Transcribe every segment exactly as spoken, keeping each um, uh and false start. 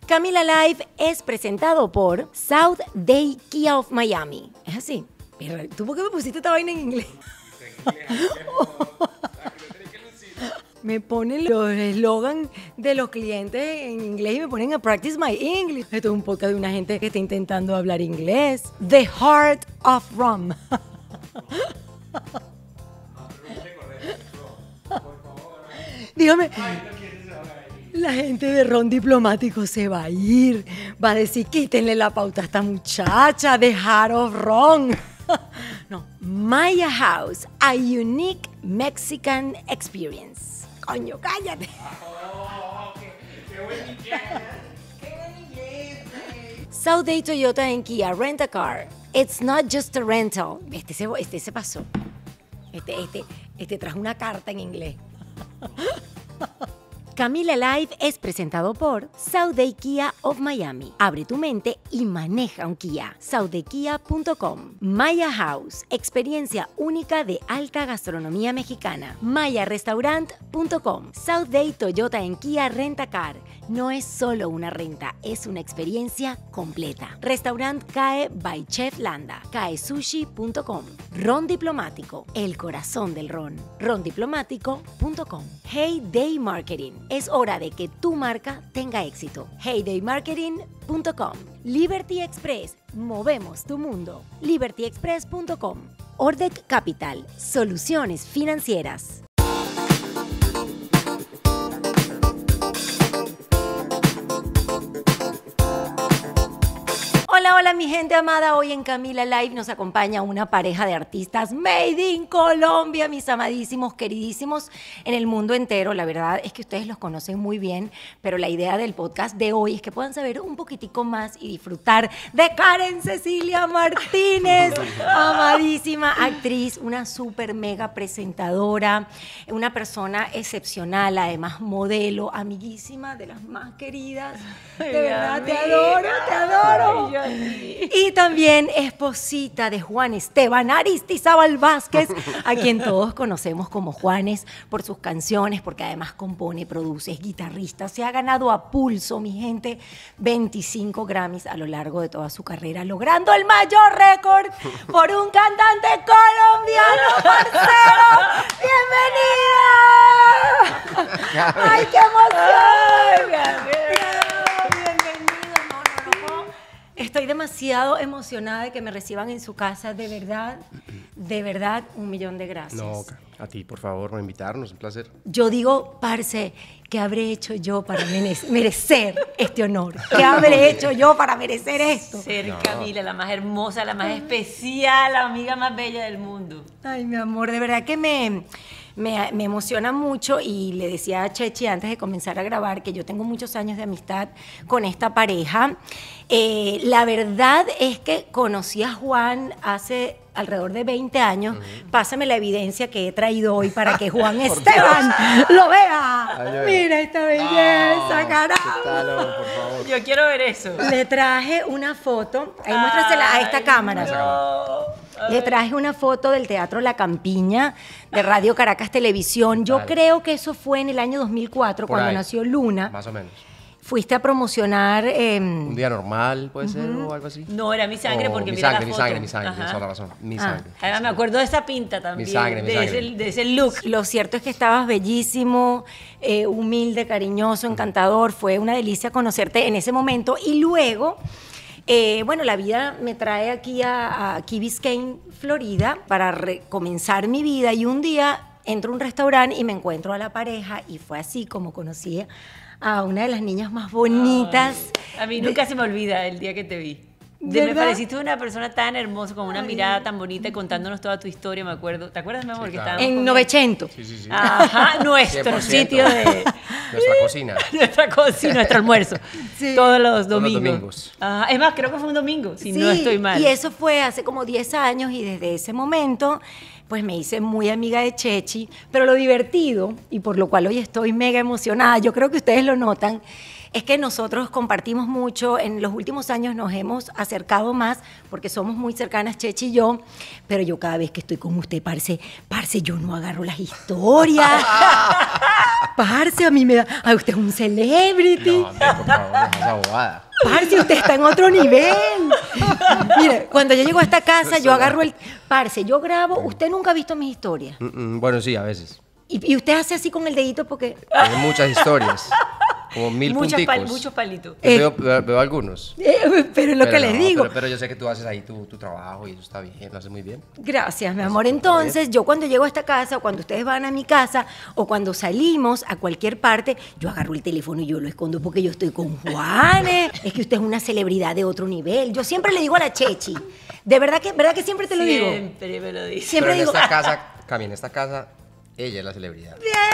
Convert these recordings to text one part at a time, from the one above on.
Camila Live es presentado por South Day Kia of Miami. Es así. Pero ¿tú por qué me pusiste esta vaina en inglés? Me ponen los eslogan de los clientes en inglés y me ponen a practice my English. Esto es un podcast de una gente que está intentando hablar inglés. The Heart of Rum. Dígame. La gente de Ron Diplomático se va a ir. Va a decir, quítenle la pauta a esta muchacha. The Heart of Ron. No, Maya House, a unique Mexican experience. Coño, cállate. Oh, qué, qué buen inglés. Qué buen inglés. South Day Toyota en Kia, rent a car. It's not just a rental. Este se, este se pasó. Este, este, este trajo una carta en inglés. Camila Live es presentado por South Day Kia of Miami. Abre tu mente y maneja un Kia. south day kia punto com. Maya House, experiencia única de alta gastronomía mexicana. maya restaurant punto com. South Day Toyota en Kia Rentacar. No es solo una renta, es una experiencia completa. Restaurant C A E by Chef Landa. cae sushi punto com. Ron Diplomático, el corazón del ron. ron diplomático punto com. Hey Day Marketing. Es hora de que tu marca tenga éxito. hey day marketing punto com. Liberty Express. Movemos tu mundo. liberty express punto com. Ordec Capital. Soluciones financieras. Hola, hola mi gente amada, hoy en Camila Live nos acompaña una pareja de artistas made in Colombia, mis amadísimos, queridísimos en el mundo entero. La verdad es que ustedes los conocen muy bien, pero la idea del podcast de hoy es que puedan saber un poquitico más y disfrutar de Karen Cecilia Martínez, amadísima actriz, una súper mega presentadora, una persona excepcional, además modelo, amiguísima de las más queridas. De verdad, te adoro, te adoro. Y también esposita de Juan Esteban Aristizábal Vázquez, a quien todos conocemos como Juanes por sus canciones, porque además compone, produce, es guitarrista. Se ha ganado a pulso, mi gente, veinticinco Grammys a lo largo de toda su carrera, logrando el mayor récord por un cantante colombiano, parcero. ¡Bienvenida! ¡Ay, qué emoción! Estoy demasiado emocionada de que me reciban en su casa, de verdad, de verdad, un millón de gracias. No, a ti, por favor, por invitarnos, un placer. Yo digo, parce, ¿qué habré hecho yo para merecer este honor? ¿Qué habré hecho yo para merecer esto? Ser no. Camila, la más hermosa, la más especial, la amiga más bella del mundo. Ay, mi amor, de verdad que me... Me, me emociona mucho y le decía a Chechi antes de comenzar a grabar que yo tengo muchos años de amistad con esta pareja. Eh, la verdad es que conocí a Juan hace alrededor de veinte años. Uh-huh. Pásame la evidencia que he traído hoy para que Juan Esteban lo vea. Ay, mira esta belleza, no, caramba. Por favor. Yo quiero ver eso. Le traje una foto. Ahí muéstrasela a esta cámara. No. Le traje una foto del Teatro La Campiña de Radio Caracas Televisión. Yo vale. creo que eso fue en el año dos mil cuatro, Por cuando ahí. nació Luna. Más o menos. Fuiste a promocionar... Eh, un día normal, puede uh-huh. ser, o algo así. No, era Mi Sangre, o porque mi mira sangre, la mi foto. sangre, mi sangre, tienes toda la razón. Mi ah. sangre. Además, me acuerdo de esa pinta también. Mi sangre, mi de, sangre. Ese, de ese look. Lo cierto es que estabas bellísimo, eh, humilde, cariñoso, encantador. Fue una delicia conocerte en ese momento. Y luego... Eh, bueno, la vida me trae aquí a, a Key Biscayne, Florida, para comenzar mi vida. Y un día entro a un restaurante y me encuentro a la pareja. Y fue así como conocí a una de las niñas más bonitas. Ay, a mí nunca de, se me olvida el día que te vi. De, me pareciste una persona tan hermosa, con una Ay. mirada tan bonita y contándonos toda tu historia, me acuerdo. ¿Te acuerdas, mi amor? Sí, que claro. En Novecento. Sí, sí, sí. Ajá, nuestro sitio de... Nuestra cocina. Nuestra cocina, nuestro almuerzo. Sí. Todos los domingos. Todos los domingos. Ajá. Es más, creo que fue un domingo, si sí, no estoy mal. Y eso fue hace como diez años y desde ese momento... pues me hice muy amiga de Chechi, pero lo divertido, y por lo cual hoy estoy mega emocionada, yo creo que ustedes lo notan, es que nosotros compartimos mucho, en los últimos años nos hemos acercado más, porque somos muy cercanas Chechi y yo, pero yo cada vez que estoy con usted, parce, parce, yo no agarro las historias. Parce, a mí me da... Ay, usted es un celebrity. No, hombre, por favor, deja esa bobada. Parce, usted está en otro nivel. Mire, cuando yo llego a esta casa, yo agarro el... Parce, yo grabo... Usted nunca ha visto mis historias. Mm, mm, bueno, sí, a veces. Y, y usted hace así con el dedito porque... Hay muchas historias. Como mil Muchos, punticos. pal- muchos palitos. Eh, veo, veo, veo algunos. Eh, pero es lo Pero que les no, digo. Pero, pero yo sé que tú haces ahí tu, tu trabajo y eso está bien, lo haces muy bien. Gracias, mi amor. Entonces, yo cuando llego a esta casa, o cuando ustedes van a mi casa, o cuando salimos a cualquier parte, yo agarro el teléfono y yo lo escondo porque yo estoy con Juanes. Es que usted es una celebridad de otro nivel. Yo siempre le digo a la Chechi, de verdad que, ¿verdad que siempre te lo digo? Siempre me lo dice. Siempre pero en digo, esta casa, Cami, en esta casa, ella es la celebridad.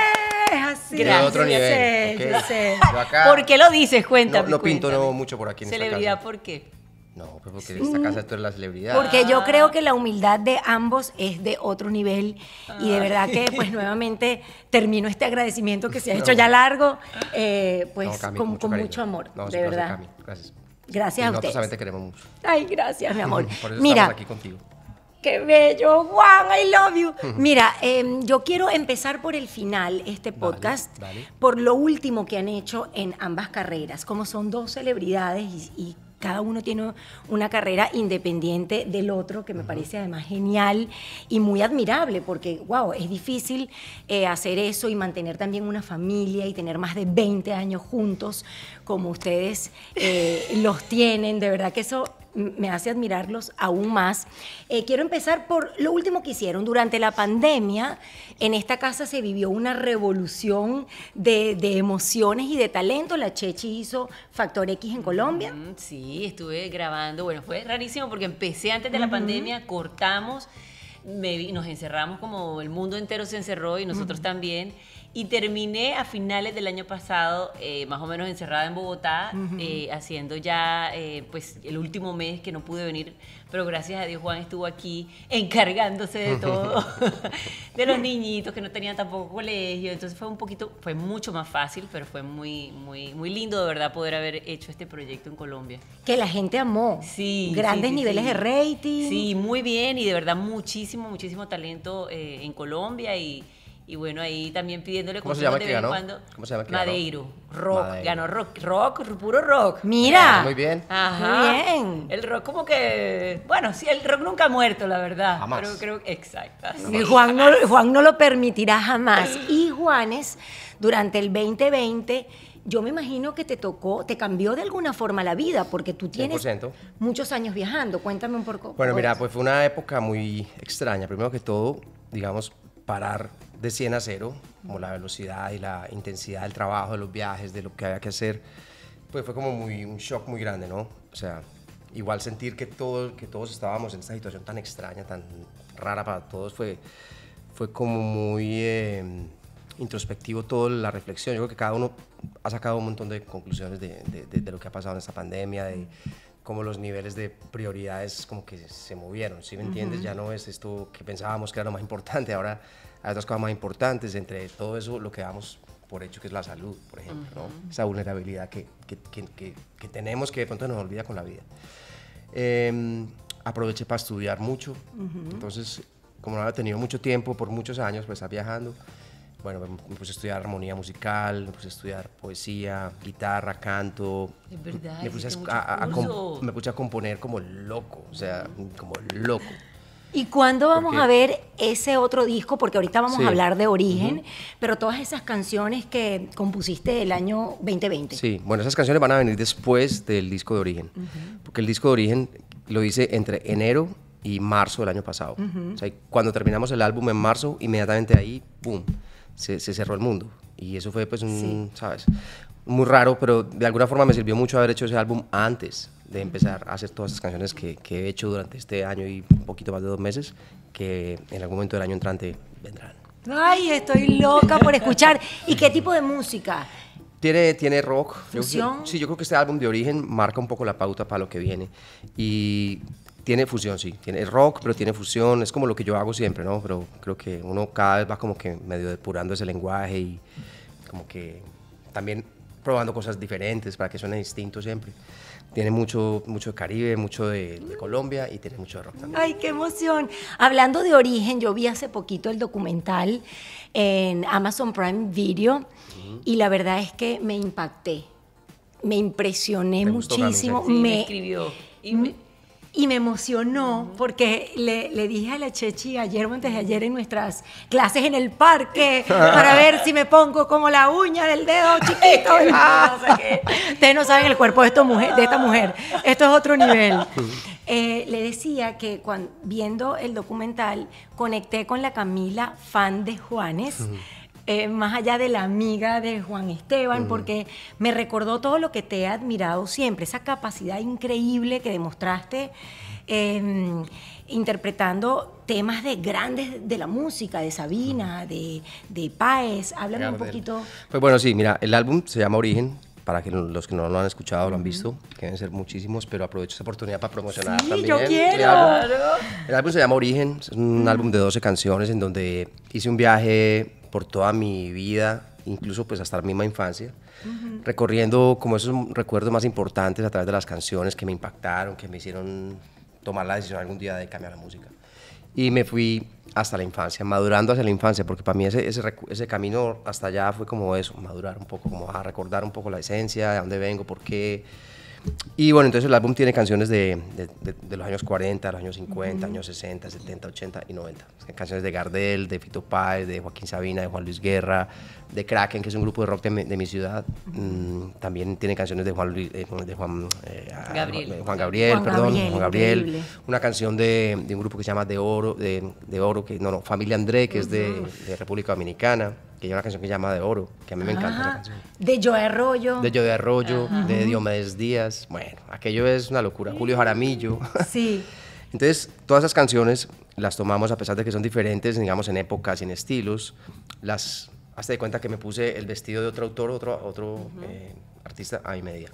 es así. Gracias. De otro yo nivel. sé, ¿ok? yo sé. Yo acá ¿Por qué lo dices? no, Cuéntame. no pinto cuéntame. no, mucho por aquí en Celebridad, esta casa. ¿por qué? No, pues porque en esta casa tú eres la celebridad. Porque yo creo que la humildad de ambos es de otro nivel y de verdad que pues nuevamente termino este agradecimiento que se ha hecho ya largo, eh, pues No, Cami, con, mucho con cariño. mucho amor, No, de sí, gracias, verdad. Cami, gracias. Gracias Y a nosotros ustedes. también te queremos mucho. Ay, gracias, mi amor. Por eso Mira, estamos aquí contigo. qué bello, Juan, I love you. Mira, eh, yo quiero empezar por el final, este podcast, vale. por lo último que han hecho en ambas carreras. Como son dos celebridades y, y cada uno tiene una carrera independiente del otro, que me parece además genial y muy admirable, porque, wow, es difícil eh, hacer eso y mantener también una familia y tener más de veinte años juntos, como ustedes eh, los tienen. De verdad que eso me hace admirarlos aún más. Eh, quiero empezar por lo último que hicieron. Durante la pandemia, en esta casa se vivió una revolución de, de emociones y de talento. La Chechi hizo Factor X en Colombia. Mm, Sí, estuve grabando. Bueno, fue rarísimo porque empecé antes de la pandemia, cortamos, me vi- nos encerramos como el mundo entero se encerró y nosotros también. Y terminé a finales del año pasado, eh, más o menos encerrada en Bogotá, eh, haciendo ya eh, pues el último mes que no pude venir, pero gracias a Dios Juan estuvo aquí encargándose de todo, de los niñitos que no tenían tampoco colegio, entonces fue un poquito, fue mucho más fácil, pero fue muy, muy, muy lindo de verdad poder haber hecho este proyecto en Colombia. Que la gente amó. Sí. Grandes sí, sí, niveles sí. de rating. Sí, muy bien y de verdad muchísimo, muchísimo talento eh, en Colombia y, y bueno, ahí también pidiéndole ¿Cómo se consejos llama de que vez en ganó? cuando. ¿Cómo se llama que ganó? Madeiro, rock, Madeiro. ganó rock, rock, puro rock. Mira. Ah, muy bien. Ajá. Muy bien. El rock como que, bueno, sí, el rock nunca ha muerto, la verdad. Jamás. Pero creo que, exacto. Y Juan no, Juan no lo permitirá jamás. Y Juanes, durante el veinte veinte, yo me imagino que te tocó, te cambió de alguna forma la vida, porque tú tienes cien por ciento. muchos años viajando. Cuéntame un poco. Bueno, mira, pues fue una época muy extraña. Primero que todo, digamos, parar de cien a cero, como la velocidad y la intensidad del trabajo, de los viajes, de lo que había que hacer, pues fue como muy, un shock muy grande, ¿no? O sea, igual sentir que, todo, que todos estábamos en esta situación tan extraña, tan rara para todos, fue, fue como muy eh, introspectivo toda la reflexión. Yo creo que cada uno ha sacado un montón de conclusiones de, de, de, de lo que ha pasado en esta pandemia, de cómo los niveles de prioridades como que se movieron, ¿sí me entiendes? Ya no es esto que pensábamos que era lo más importante, ahora hay otras cosas más importantes, entre todo eso lo que damos por hecho que es la salud, por ejemplo, ¿no? Esa vulnerabilidad que, que, que, que, que tenemos que de pronto nos olvida con la vida. Eh, aproveché para estudiar mucho, entonces como no había tenido mucho tiempo, por muchos años, pues estar viajando, bueno, me, me puse a estudiar armonía musical, me puse a estudiar poesía, guitarra, canto. Es verdad, me puse a, hiciste a- a- a muchos com- cursos. me puse a componer como loco, o sea, como loco. ¿Y cuándo vamos Porque- a ver ese otro disco? Porque ahorita vamos Sí. a hablar de Origen, pero todas esas canciones que compusiste el año veinte veinte. Sí, bueno, esas canciones van a venir después del disco de Origen, porque el disco de Origen lo hice entre enero y marzo del año pasado. O sea, cuando terminamos el álbum en marzo, inmediatamente ahí, ¡pum!, se, se cerró el mundo. Y eso fue, pues, un, ¿sabes? Muy raro, pero de alguna forma me sirvió mucho haber hecho ese álbum antes de empezar a hacer todas esas canciones que, que he hecho durante este año y un poquito más de dos meses, que en algún momento del año entrante vendrán. Ay, estoy loca por escuchar. ¿Y qué tipo de música? Tiene, tiene rock. Yo- ¿Fusión? sí, yo creo que este álbum de Origen marca un poco la pauta para lo que viene. Y tiene fusión, sí. Tiene rock, pero tiene fusión. Es como lo que yo hago siempre, ¿no? Pero creo que uno cada vez va como que medio depurando ese lenguaje y como que también probando cosas diferentes para que suene distinto siempre. Tiene mucho, mucho de Caribe, mucho de, de Colombia y tiene mucho de rock también. Ay, qué emoción. Hablando de origen, yo vi hace poquito el documental en Amazon Prime Video uh-huh. y la verdad es que me impacté. Me impresioné muchísimo. Sí, me, me escribió. Y me, y me emocionó uh-huh. porque le, le dije a la Chechi ayer o antes de ayer en nuestras clases en el parque para ver si me pongo como la uña del dedo chiquito. Ah, o sea que, ustedes no saben el cuerpo de, esta mujer, de esta mujer. Esto es otro nivel. Eh, le decía que cuando, viendo el documental conecté con la Camila, fan de Juanes. Uh-huh. Eh, más allá de la amiga de Juan Esteban, uh-huh. porque me recordó todo lo que te he admirado siempre, esa capacidad increíble que demostraste eh, interpretando temas de grandes de la música, de Sabina, uh-huh. de, de Páez. Háblame Gardel. Un poquito. Pues bueno, sí, mira, el álbum se llama Origen, para que los que no lo han escuchado, uh-huh. lo han visto, que deben ser muchísimos, pero aprovecho esta oportunidad para promocionar sí, también. yo quiero. El álbum, el álbum se llama Origen, es un uh-huh. álbum de doce canciones en donde hice un viaje por toda mi vida, incluso pues hasta la misma infancia, uh-huh. recorriendo como esos recuerdos más importantes a través de las canciones que me impactaron, que me hicieron tomar la decisión algún día de cambiar la música. Y me fui hasta la infancia, madurando hacia la infancia, porque para mí ese, ese, ese camino hasta allá fue como eso, madurar un poco, como a recordar un poco la esencia, de dónde vengo, por qué. Y bueno, entonces el álbum tiene canciones de, de, de, de los años cuarenta, los años cincuenta, uh-huh. años sesenta, setenta, ochenta y noventa. Canciones de Gardel, de Fito Páez, de Joaquín Sabina, de Juan Luis Guerra, de Kraken, que es un grupo de rock de mi, de mi ciudad. Uh-huh. Mm, también tiene canciones de Juan, Luis, eh, de Juan, eh, Gabriel. Juan Gabriel, Juan perdón, Gabriel, Juan Gabriel. Increíble. Una canción de, de un grupo que se llama De Oro, de, de Oro, que no, no, Familia André, que uh-huh. es de, de República Dominicana, que hay una canción que se llama De Oro, que a mí me encanta Ajá. esa canción. De Joe Arroyo. De Joe Arroyo, Ajá. de Diomedes Díaz, bueno, aquello es una locura, Julio Jaramillo. Sí. Entonces, todas esas canciones las tomamos, a pesar de que son diferentes, digamos, en épocas y en estilos, las, hazte de cuenta que me puse el vestido de otro autor, otro, otro uh-huh. eh, artista a mi medida.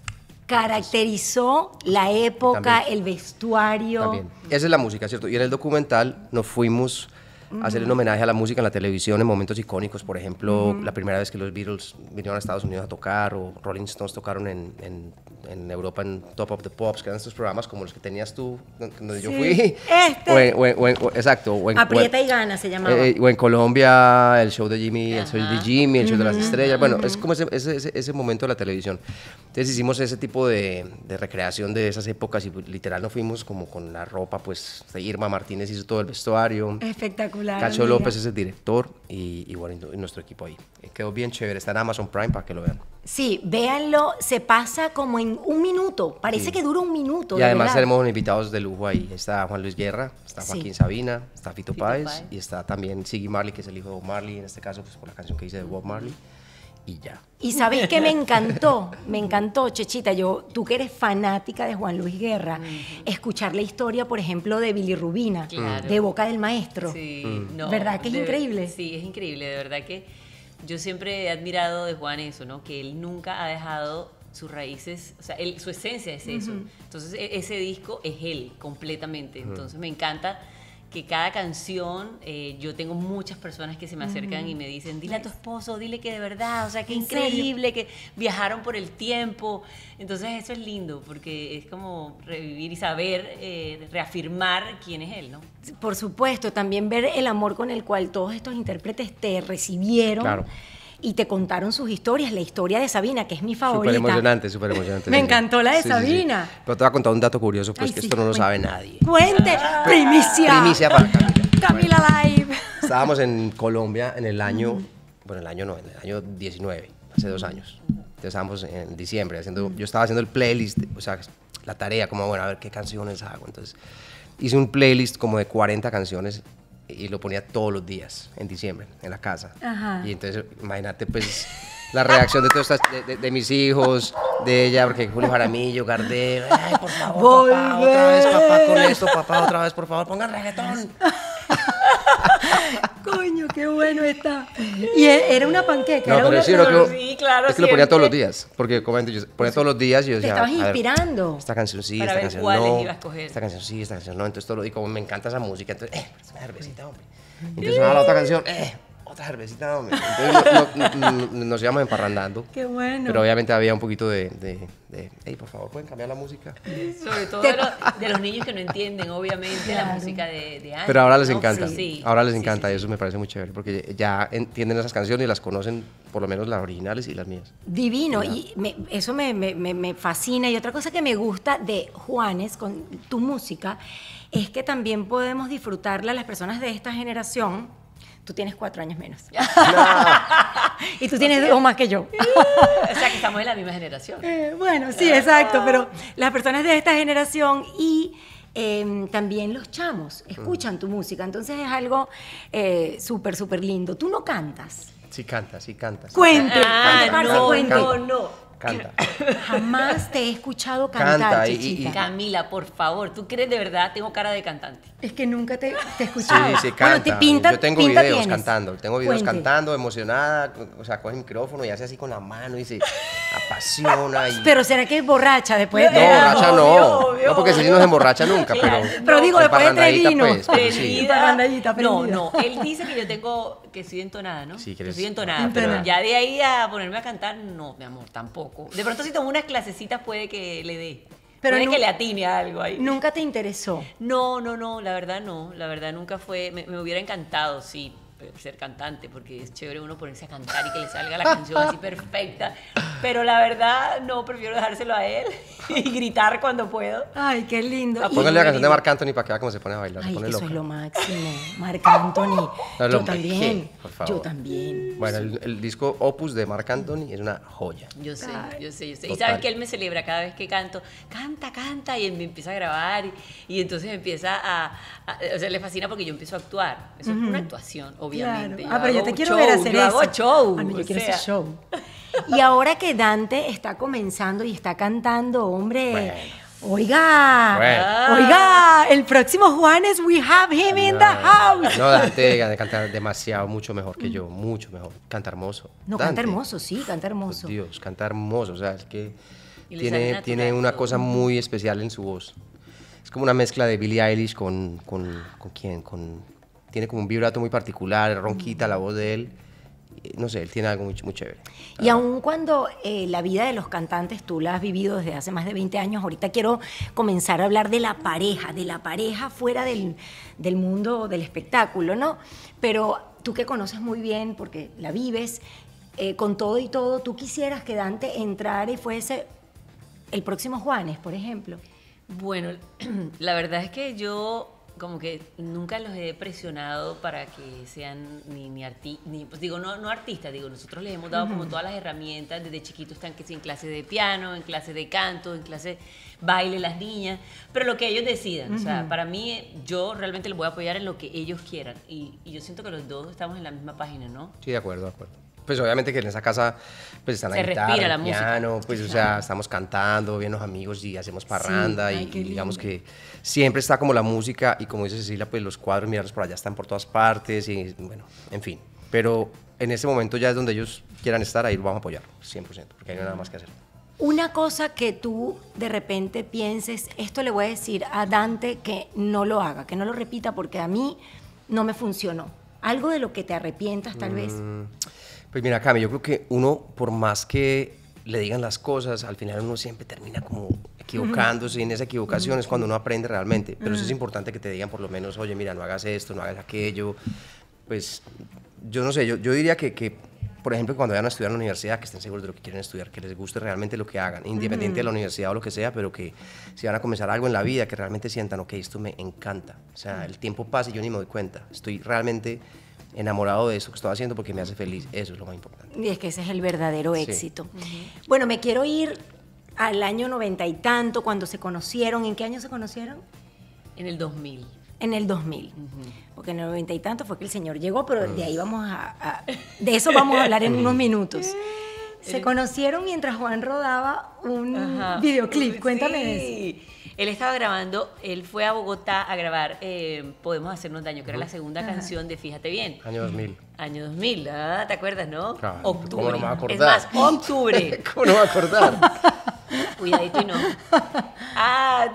Caracterizó la época, también, el vestuario. También. Esa es la música, ¿cierto? Y en el documental nos fuimos a hacer un homenaje a la música en la televisión en momentos icónicos, por ejemplo, uh-huh. la primera vez que los Beatles vinieron a Estados Unidos a tocar, o Rolling Stones tocaron en, en, en Europa en Top of the Pops, que eran estos programas como los que tenías tú, donde sí. yo fui. Este. O en, o en, o en, o, exacto. O en, Aprieta o en, y gana se llamaba. Eh, o en Colombia, el show de Jimmy, el show de Jimmy, el show uh-huh. de las estrellas. Bueno, uh-huh. es como ese, ese, ese, ese momento de la televisión. Entonces hicimos ese tipo de, de recreación de esas épocas y pues, literal nos fuimos como con la ropa, pues, de Irma Martínez hizo todo el vestuario. Espectacular. Cacho López es el director y, y bueno, y nuestro equipo ahí. Quedó bien chévere, está en Amazon Prime para que lo vean. Sí, véanlo, se pasa como en un minuto, parece sí. que dura un minuto. Y además verdad. tenemos invitados de lujo ahí, está Juan Luis Guerra, está Joaquín sí. Sabina, está Fito, Fito Páez, Páez y está también Ziggy Marley, que es el hijo de Bob Marley, en este caso pues por la canción que hice de Bob Marley. Y ya. Y sabes que me encantó, me encantó, Chechita, yo, tú que eres fanática de Juan Luis Guerra, uh-huh. escuchar la historia, por ejemplo, de Bilirrubina, claro. de Boca del Maestro. Sí, mm. no, ¿verdad que es de, increíble? Sí, es increíble, de verdad que yo siempre he admirado de Juan eso, ¿no? Que él nunca ha dejado sus raíces, o sea, él, su esencia es eso. Uh-huh. Entonces, ese disco es él completamente. Uh-huh. Entonces, me encanta que cada canción, eh, yo tengo muchas personas que se me acercan uh-huh. y me dicen, dile a tu esposo, dile que de verdad, o sea, que increíble, serio? Que viajaron por el tiempo. Entonces eso es lindo, porque es como revivir y saber, eh, reafirmar quién es él, ¿no? Por supuesto, también ver el amor con el cual todos estos intérpretes te recibieron. Claro. Y te contaron sus historias, la historia de Sabina, que es mi favorita. Súper emocionante, súper emocionante. Me encantó la de sí, Sabina. Sí, sí. Pero te voy a contar un dato curioso, pues Ay, que sí, esto no lo sabe nadie. Cuente, ah, primicia. Primicia para Camila. Camila bueno, Live. Estábamos en Colombia en el año, mm. bueno, el año no, en el año diecinueve, hace dos años. Entonces estábamos en diciembre, haciendo, mm. yo estaba haciendo el playlist, o sea, la tarea, como, bueno, a ver qué canciones hago. Entonces hice un playlist como de cuarenta canciones y lo ponía todos los días en diciembre en la casa. Ajá. Y entonces imagínate pues la reacción de todos estas, de, de, de mis hijos, de ella, porque Julio Jaramillo, Gardel, ay, por favor, papá, otra vez, papá, con esto, papá, otra vez, por favor, pongan reggaetón. Coño, qué bueno está. Y era una panqueca. No, era pero una sí, no, que, sí, claro, es que lo ponía todos los días, porque como yo ponía todos los días y yo decía, te estabas inspirando. Ver, esta canción sí, para esta ver canción cuáles no, iba a escoger. Esta canción sí, esta canción no, entonces todo lo, y como me encanta esa música, entonces, eh, es una cervecita, hombre. Entonces, a la otra canción, eh, otra cervecita, hombre. Entonces no, no, no, nos íbamos emparrandando. Qué bueno. Pero obviamente había un poquito de, de, de hey, por favor, ¿pueden cambiar la música? Sobre todo de los, de los niños que no entienden, obviamente, Claro. la música de, de antes. Pero ahora les ¿no? encanta. Sí, Ahora les sí, encanta sí, y eso me parece muy chévere porque ya entienden esas canciones y las conocen, por lo menos las originales y las mías. Divino, y me- eso me, me- me- me fascina. Y otra cosa que me gusta de Juanes, con tu música, es que también podemos disfrutarla las personas de esta generación. Tú tienes cuatro años menos. Y tú tienes dos más que yo. O sea, que estamos en la misma generación. Eh, bueno, sí, exacto, pero las personas de esta generación y eh, también los chamos escuchan tu música, entonces es algo eh, súper, súper lindo. Tú no cantas. Sí canta, sí canta. sí Cuente, Ah, cuente, parce, no, cuente. no, no. Canta. Jamás te he escuchado cantar, Canta, y- chichita. y- Camila, por favor, ¿tú crees de verdad? Tengo cara de cantante. Es que nunca te, te he Sí, escuchado. sí, Bueno, canta. te pinta, Yo tengo pinta videos tienes. cantando, tengo videos Cuente. cantando, emocionada, o sea, coge el micrófono y hace así con la mano y se apasiona. Y... Pero ¿será que es borracha después no, de borracha no, obvio, obvio, no, porque si obvio. no se emborracha nunca, pero... Claro. Pero digo, en después de tres parrandadita, vinos. pues, pero sí. Prendida. Parrandadita, No, prendida. no, él dice que yo tengo, que soy entonada, ¿no? Sí, que que eres- soy entonada, Entonada. pero ya de ahí a ponerme a cantar, no, mi amor, tampoco. De pronto si tomo unas clasecitas puede que le dé, Pero puede nu- que le atine a algo ahí. Nunca te interesó. No, no, no, la verdad no, la verdad nunca fue, me, me hubiera encantado, sí, ser cantante, porque es chévere uno ponerse a cantar y que le salga la canción así perfecta, pero la verdad no, prefiero dejárselo a él y gritar cuando puedo. Ay, qué lindo. Ah, Y- Póngale la canción de Marc Anthony para que vea cómo se pone a bailar, se Ay, pone eso loca. es lo máximo. Marc Anthony. No, Yo lo- también. ¿qué? Por favor. Yo también. Bueno, el, el disco Opus de Marc Anthony es una joya. Yo sé, Ay. yo sé, yo sé. Y Total. sabes que él me celebra cada vez que canto, canta, canta, y él me empieza a grabar, y, y entonces empieza a, a- o sea, le fascina porque yo empiezo a actuar. Eso es una actuación, obviamente. Claro. Ah, pero yo hago te quiero show, ver hacer yo eso. hago show. Ah, no, yo o quiero sea. hacer show. Y ahora que Dante está comenzando y está cantando, hombre. Bueno. Oiga, Bueno. oiga, el próximo Juanes, we have him in the house. No, Dante canta demasiado, mucho mejor que yo, mucho mejor. Canta hermoso. No, Dante, canta hermoso, sí, canta hermoso. Dios, canta hermoso. O sea, es que Y le sale tiene, natural tiene una todo. cosa muy especial en su voz. Es como una mezcla de Billie Eilish con, con, ¿con quién? Con, tiene como un vibrato muy particular, ronquita la voz de él. Eh, No sé, él tiene algo muy, ch- muy chévere. Y aun cuando eh, la vida de los cantantes tú la has vivido desde hace más de veinte años, ahorita quiero comenzar a hablar de la pareja, de la pareja fuera del, del mundo del espectáculo, ¿no? Pero tú que conoces muy bien, porque la vives, eh, con todo y todo, ¿tú quisieras que Dante entrara y fuese el próximo Juanes, por ejemplo? Bueno, la verdad es que yo como que nunca los he presionado para que sean ni, ni artistas, ni, pues digo, no, no artistas, digo, nosotros les hemos dado como todas las herramientas, desde chiquitos están que sí, en clases de piano, en clases de canto, en clases baile las niñas, pero lo que ellos decidan, o sea, para mí yo realmente les voy a apoyar en lo que ellos quieran y, y yo siento que los dos estamos en la misma página, ¿no? Sí, de acuerdo, de acuerdo. Pues obviamente que en esa casa pues están la Se guitarra, respira la el música. piano, pues o sea, estamos cantando, bien los amigos y hacemos parranda ay, y, qué y digamos lindo. que siempre está como la música y como dice Cecilia, pues los cuadros, mirarlos por allá están por todas partes y bueno, en fin. Pero en este momento ya es donde ellos quieran estar, ahí lo vamos a apoyar, cien por ciento, porque ahí no hay nada más que hacer. Una cosa que tú de repente pienses, esto le voy a decir a Dante que no lo haga, que no lo repita porque a mí no me funcionó. Algo de lo que te arrepientas tal vez. Pues mira, Cami, yo creo que uno, por más que le digan las cosas, al final uno siempre termina como equivocándose y en esa equivocación es cuando uno aprende realmente. Pero sí es importante que te digan por lo menos, oye, mira, no hagas esto, no hagas aquello. Pues yo no sé, yo, yo diría que, que, por ejemplo, cuando vayan a estudiar en la universidad, que estén seguros de lo que quieren estudiar, que les guste realmente lo que hagan, independiente de la universidad o lo que sea, pero que si van a comenzar algo en la vida, que realmente sientan, ok, esto me encanta. O sea, el tiempo pasa y yo ni me doy cuenta. Estoy realmente enamorado de eso que estoy haciendo porque me hace feliz. Eso es lo más importante. Y es que ese es el verdadero Sí. éxito. Bueno, me quiero ir al año noventa y tanto, cuando se conocieron. ¿En qué año se conocieron? En el dos mil. En el dos mil. Porque en el noventa y tanto fue que el señor llegó, pero de ahí vamos a, a- de eso vamos a hablar en unos minutos. Se conocieron mientras Juan rodaba un Ajá. videoclip. Cuéntame de eso. Sí. Él estaba grabando, él fue a Bogotá a grabar eh, Podemos Hacernos Daño, que era la segunda canción de Fíjate Bien. Año dos mil. Año dos mil, ah, ¿te acuerdas, no? Claro, Octubre. ¿cómo no me voy a acordar? Es más, octubre. ¿Cómo no me voy a acordar? Cuidadito y no. Ah, sí,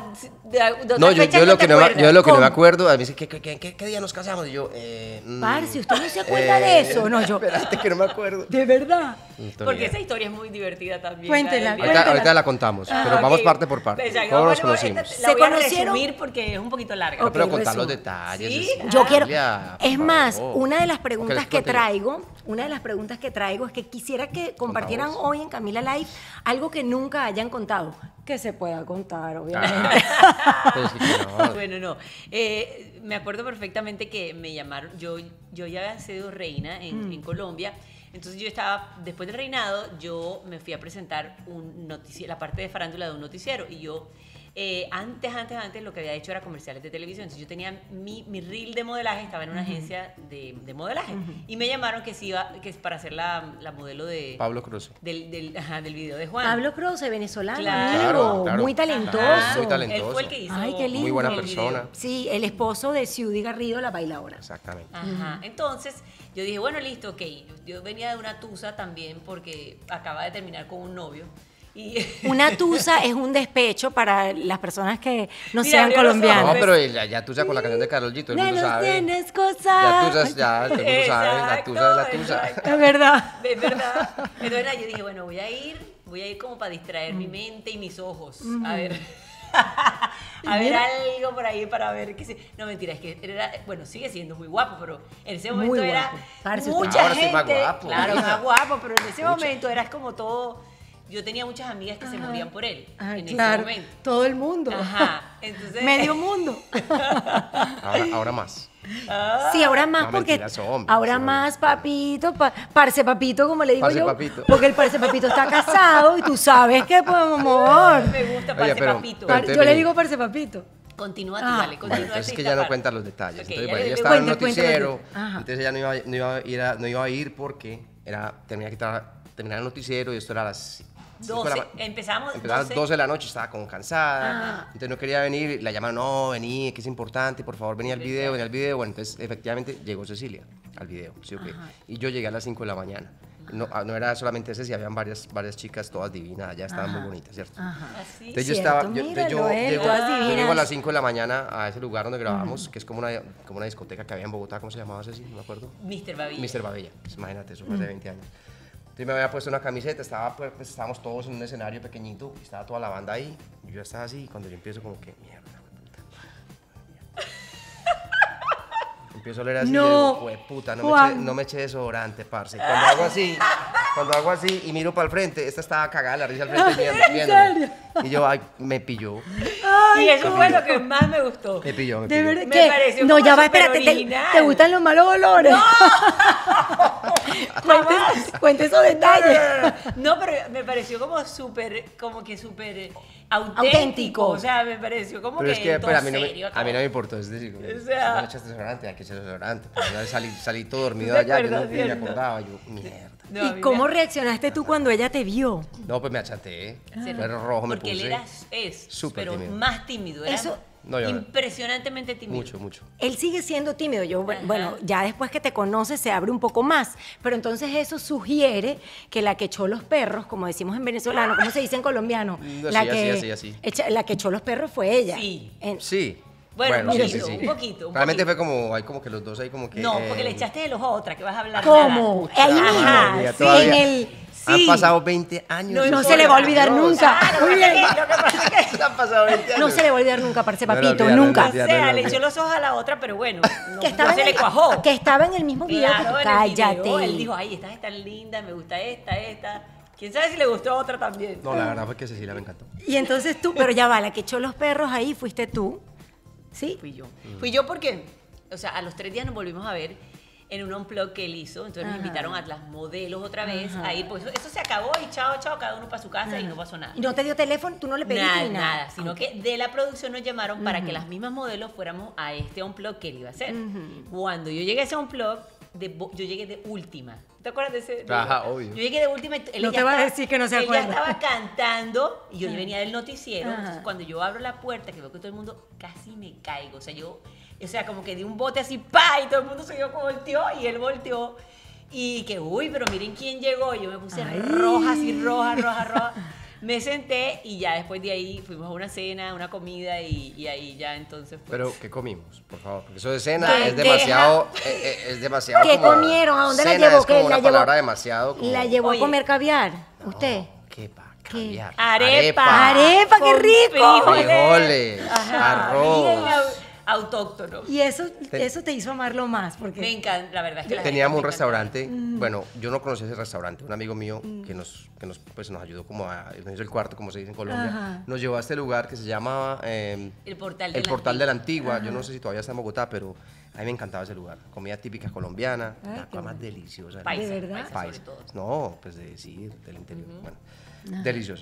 De, de otras No, yo, fechas yo, lo te que no me, acuerdas. yo lo que no me ¿Cómo? acuerdo, a mí dice, ¿qué, qué, qué, qué día nos casamos? Y yo, eh... mm, Parce, ¿usted no se acuerda de eso? No, yo... Espérate que no me acuerdo. ¿De verdad? No tengo Porque ni esa idea. historia es muy divertida también. Cuéntela, la del día. Ahorita, cuéntela. ahorita la contamos, Ah, pero ok. vamos parte por parte. Exacto. ¿Cómo nos Bueno, conocimos? esta ¿Se La voy a conocieron? resumir porque es un poquito larga. No, pero Ok, contar los resume. detalles. Sí, Cecilia, Yo quiero, por es más, favor. una de las Que preguntas les que cuente yo. traigo, una de las preguntas que traigo es que quisiera que compartieran vos. hoy en Camila Live algo que nunca hayan contado, que se pueda contar, obviamente. Ah, pero sí que no. Bueno, no. Eh, me acuerdo perfectamente que me llamaron. Yo, yo ya había sido reina en, en Colombia. Entonces yo estaba, después del reinado, yo me fui a presentar un noticiero, la parte de farándula de un noticiero. Y yo, eh, antes, antes, antes, lo que había hecho era comerciales de televisión. Entonces yo tenía mi, mi reel de modelaje, estaba en una agencia de, de modelaje. Y me llamaron que sí iba, que es para hacer la, la modelo de... Pablo Cruz. Del, del, ajá, del video de Juan. Pablo Croce, venezolano, Claro, amigo, claro. muy talentoso. Ajá. Muy talentoso. Él fue el que hizo Ay, qué lindo. Muy buena el persona. video. Sí, el esposo de Ciudad Garrido, la bailadora. Exactamente. Ajá. Entonces, yo dije, bueno, listo, ok. Yo venía de una tusa también porque acaba de terminar con un novio. Y Una tusa es un despecho para las personas que no Mira, sean abrió los colombianas. No, ojos. pero ya, ya tú sabes con la canción de Karol G, todo el mundo Menos sabe. tienes Ya cosas. tú sabes, ya todo el mundo sabe. La Exacto, tusa es la tusa. exacto. Es verdad. Es verdad. Entonces nada, yo dije, bueno, voy a ir, voy a ir como para distraer mi mente y mis ojos. A ver. A ver algo por ahí para ver qué se... No, mentira, es que era, bueno, sigue siendo muy guapo, pero en ese Muy momento era guapo. Parce, mucha ahora sí gente. más guapo. Claro, más guapo, pero en ese Mucha. momento era como todo. Yo tenía muchas amigas que se morían por él Ah, en claro, ese momento. todo el mundo. Ajá. Entonces. Medio mundo. Ahora, ahora más. Sí, ahora más No, porque mentiras, hombre, ahora sí, más papito, pa- parce papito, como le digo Parce yo, papito. porque el parce papito está casado y tú sabes que pues amor. Me gusta Oye, parce pero- papito. Par- entonces yo le vení. digo parce papito. Continúa tú, Ah, dale, continúa. Bueno, entonces esta es que ya no parte. cuentan los detalles. Ok, Entonces, ya bueno, le- yo le estaba en un cuente, cuente los noticiero, detalles. Ajá. entonces ella no iba, no iba a ir a, no iba a ir porque era, tenía que tra- terminar el noticiero y esto era a las cinco de la doce, ma- empezamos empezaba a las doce. doce de la noche, estaba como cansada, Ah. entonces no quería venir, la llamaron, no, vení, que es importante, por favor, vení al video, vení al video. Bueno, entonces efectivamente llegó Cecilia al video, ¿sí o qué? Y yo llegué a las cinco de la mañana. No, ah, no era solamente Cecilia, habían varias, varias chicas todas divinas, ya estaban muy bonitas, ¿cierto? Así. Entonces yo Cierto, estaba, yo, entonces míralo, yo, él, llego, todas yo divinas. llego a las cinco de la mañana a ese lugar donde grabamos, que es como una, como una discoteca que había en Bogotá, ¿cómo se llamaba Ceci? No me acuerdo. mister Babilla. mister Babella, pues imagínate, eso fue hace veinte años. Entonces me había puesto una camiseta, estaba, pues, pues, estábamos todos en un escenario pequeñito, y estaba toda la banda ahí, y yo estaba así, y cuando yo empiezo como que, mierda, puta. Empiezo a oler así, No, y digo, puta, no me, Juan. eché, no me eché desodorante, parce. Cuando hago así, cuando hago así y miro para el frente, esta estaba cagada, la risa al frente viendo, ¿En viéndome. serio? Y yo, ay, me pilló, Y eso fue lo que más me gustó. me pilló, me De pilló. verdad Me que pareció no, como ya va, súper espérate, te, original. te gustan los malos olores. cuente, cuente esos detalles. No, pero me pareció como súper, como que súper auténtico. Auténtico. O sea, me pareció como Pero que es que todo pero a, mí no me, serio, a mí no todo. me importó, es decir, como, O sea- si no le echaste desodorante, hay que echar desodorante. Pero una vez salí, salí todo dormido ¿Te allá, yo no acuerdas, me cierto? acordaba, yo, mierda. No, a mí ¿Y cómo me- reaccionaste tú cuando ella te vio? No, pues me achaté, Sí, fue rojo me Porque puse. él era, es, Súper pero tímido. más tímido. Era Eso- No, yo- impresionantemente tímido. Mucho, mucho. Él sigue siendo tímido. Yo, Ajá. bueno, ya después que te conoce se abre un poco más. Pero entonces eso sugiere que la que echó los perros, como decimos en venezolano, ¿cómo se dice en colombiano? No, la sí, que así, así, así. echa- la que echó los perros fue ella. Sí. En- Sí. Bueno, un sí, poquito, sí, sí. un poquito, un Realmente poquito. fue como, hay como que los dos ahí como que... No, eh, porque le echaste el ojo a otra, que vas a hablar ¿Cómo? nada. Ahí mismo. Ajá, Todavía, sí. todavía. En el... Han Sí. pasado veinte años. No, No no se le va a olvidar Dios. nunca. Ah, lo Muy que pasa bien. es que- lo que pasa es que- Han pasado veinte años. No se le va a olvidar nunca, parce No le papito, olvida, no le nunca. O olvida. sea, no, le no. echó los ojos a la otra, pero bueno, no, que no estaba, se en le el, cuajó. que estaba en el mismo video. Claro, que- en el cállate. video, él dijo, ay, esta es tan linda, me gusta esta, esta. ¿Quién sabe si le gustó a otra también? No, la verdad fue que Cecilia me encantó. Y entonces tú, pero ya va, la que echó los perros ahí fuiste tú. ¿Sí? Fui yo. Fui yo porque, o sea, a los tres días nos volvimos a ver en un unplug que él hizo. Entonces Ajá. nos invitaron a las modelos otra vez Ajá. a ir. Pues eso, eso se acabó y chao, chao, cada uno para su casa y no pasó nada. ¿Y no te dio teléfono? ¿Tú no le pediste Nada, ni nada? nada, sino Ok. que de la producción nos llamaron para que las mismas modelos fuéramos a este unplug que él iba a hacer. Cuando yo llegué a ese unplug, de bo- yo llegué de última. ¿Te acuerdas de ese? de- Ajá, obvio. Yo llegué de última y él No ya te va a estaba- decir que no se él acuerda. ya estaba cantando y yo venía del noticiero. Ajá. Entonces, cuando yo abro la puerta, que veo que todo el mundo casi me caigo. O sea, yo, o sea, como que di un bote así, ¡pa! Y todo el mundo se dio como volteó y él volteó. Y que, uy, pero miren quién llegó. Y yo me puse Ay. roja, así, roja, roja, roja. Me senté y ya después de ahí fuimos a una cena, una comida y, y ahí ya entonces... Pues, Pero, ¿qué comimos? Por favor, porque eso de cena ¿Qué? es demasiado, eh, eh, es demasiado ¿Qué como- comieron? ¿A dónde la cena llevó? es como ¿Qué una la llevó? palabra demasiado como... ¿La llevó Oye. a comer caviar? ¿Usted? ¿Qué pa? ¿Qué? Caviar. Arepa. Arepa, qué con rico. Frijoles, Ajá, arroz. bien au- autóctono. Y eso, Te- eso te hizo amarlo más, porque... Me encanta, la verdad es que las Teníamos un arepas me encantaban. restaurante, bueno, yo no conocía ese restaurante, un amigo mío que nos, que nos, pues, nos ayudó como a, nos hizo el cuarto, como se dice en Colombia, Ajá. nos llevó a este lugar que se llama eh, El Portal de el la Portal de la Antigua. Antigua, yo no sé si todavía está en Bogotá, pero a mí me encantaba ese lugar, comida típica colombiana, Ay, la qué cosa más bueno. deliciosa. del Paisa, mundo. ¿De verdad? paisa Paisa. sobre todo. No, pues de sí, del interior, bueno, deliciosa.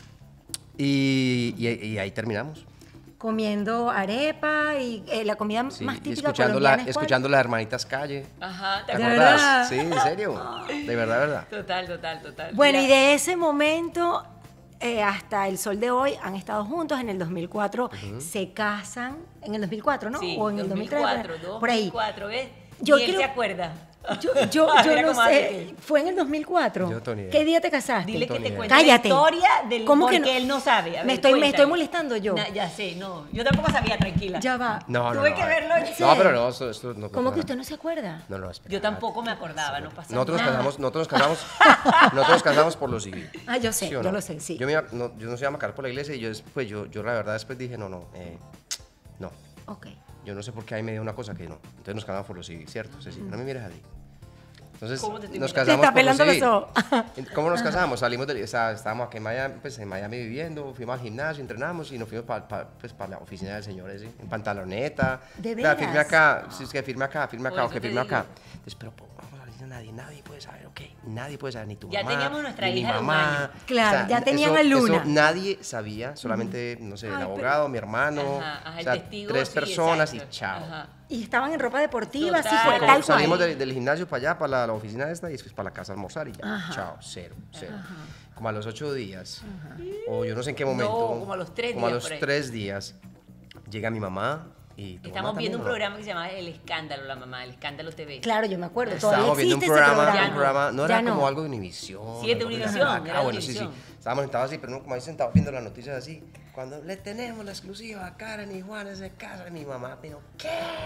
Y, y, y ahí terminamos. Comiendo arepa y eh, la comida Sí, más y típica escuchando, colombiana la, ¿es cuál? escuchando las hermanitas Calle. Ajá, ¿te ¿Te ¿De acuerdas? verdad? acuerdas? Sí, en serio. De verdad, de verdad. Total, total, total. Bueno, Mira, y de ese momento eh, hasta el sol de hoy han estado juntos. En el dos mil cuatro se casan, en el dos mil cuatro, ¿no? sí, O en el dos mil tres, dos mil cuatro, por ahí. dos mil cuatro, ¿ves? Yo Ni él creo- se acuerda. Yo, yo, yo Mira no cómo hace sé, que- fue en el dos mil cuatro. Yo no tengo ni idea. ¿Qué día te casaste? Dile que Tony, te eh. cuente Cállate. la historia del ¿Cómo por que no? qué él no sabe. A Me ver, estoy- me cuéntale. estoy molestando yo. Na- ya sé, no. Yo tampoco sabía, tranquila. Ya va. No, no, Tuve no, que a ver. verlo en No, serio. pero no, esto, esto no ¿Cómo pasa que usted nada. no se acuerda? No, no, espera. Yo tampoco me acordaba, no pasa Nosotros nos nada. casamos, nosotros nos casamos, nosotros nos casamos por lo civil. Ah, yo sé, ¿Sí o yo no? lo sé, sí. Yo, me iba- no, yo no se iba a casar por la iglesia y yo después, yo, yo la verdad después dije, no, no, eh, no. Ok. Yo no sé por qué ahí me dio una cosa que no. Entonces nos casamos por lo civil, ¿cierto? Ceci, no me mires así. Entonces ¿Cómo te estoy nos mirando? casamos Te está por lo pelando los civil. ojos. ¿Cómo nos casamos? Salimos de, o sea, estábamos aquí en Miami, pues, en Miami viviendo, fuimos al gimnasio, entrenamos y nos fuimos para pues, pa la oficina del señor ese, en pantaloneta. ¿De Vea, firme veras? acá, si es que firme acá, firme Por acá, o eso que te firme digo. acá. Entonces, pero po, vamos a decir a nadie, nadie puede saber, ok, nadie puede saber, ni tu Ya mamá, teníamos nuestra ni mi hija de un mamá. año. Claro, ya tenían eso- a Luna. eso nadie sabía, solamente, no sé, el Ay, pero- abogado, mi hermano, Ajá, ajá, o el sea, testigo, tres sí, personas exacto. y chao. Ajá. Y estaban en ropa deportiva, así Total. fue, Como tal cual. Salimos del, del gimnasio para allá, para la, la oficina esta y después para la casa a almorzar y ya. Ajá. Chao, cero, cero. Como a los ocho días, o yo no sé en qué momento. No, como a los tres como a días los por ahí. tres días, llega mi mamá y. ¿tu Estamos mamá viendo también, un o no? programa que se llama El Escándalo, la mamá, El Escándalo T V. Claro, yo me acuerdo. Todavía Estábamos viendo existe un ese programa, programa. un programa, no Ya era no. como algo de Univisión. Sí, es de algo así. Univisión, Ah, era de bueno, sí, sí. Univisión. Estábamos sentados así, pero no, como ahí sentados viendo las noticias así. Cuando le tenemos la exclusiva a Karen y Juan se casa, mi mamá, pero ¿qué?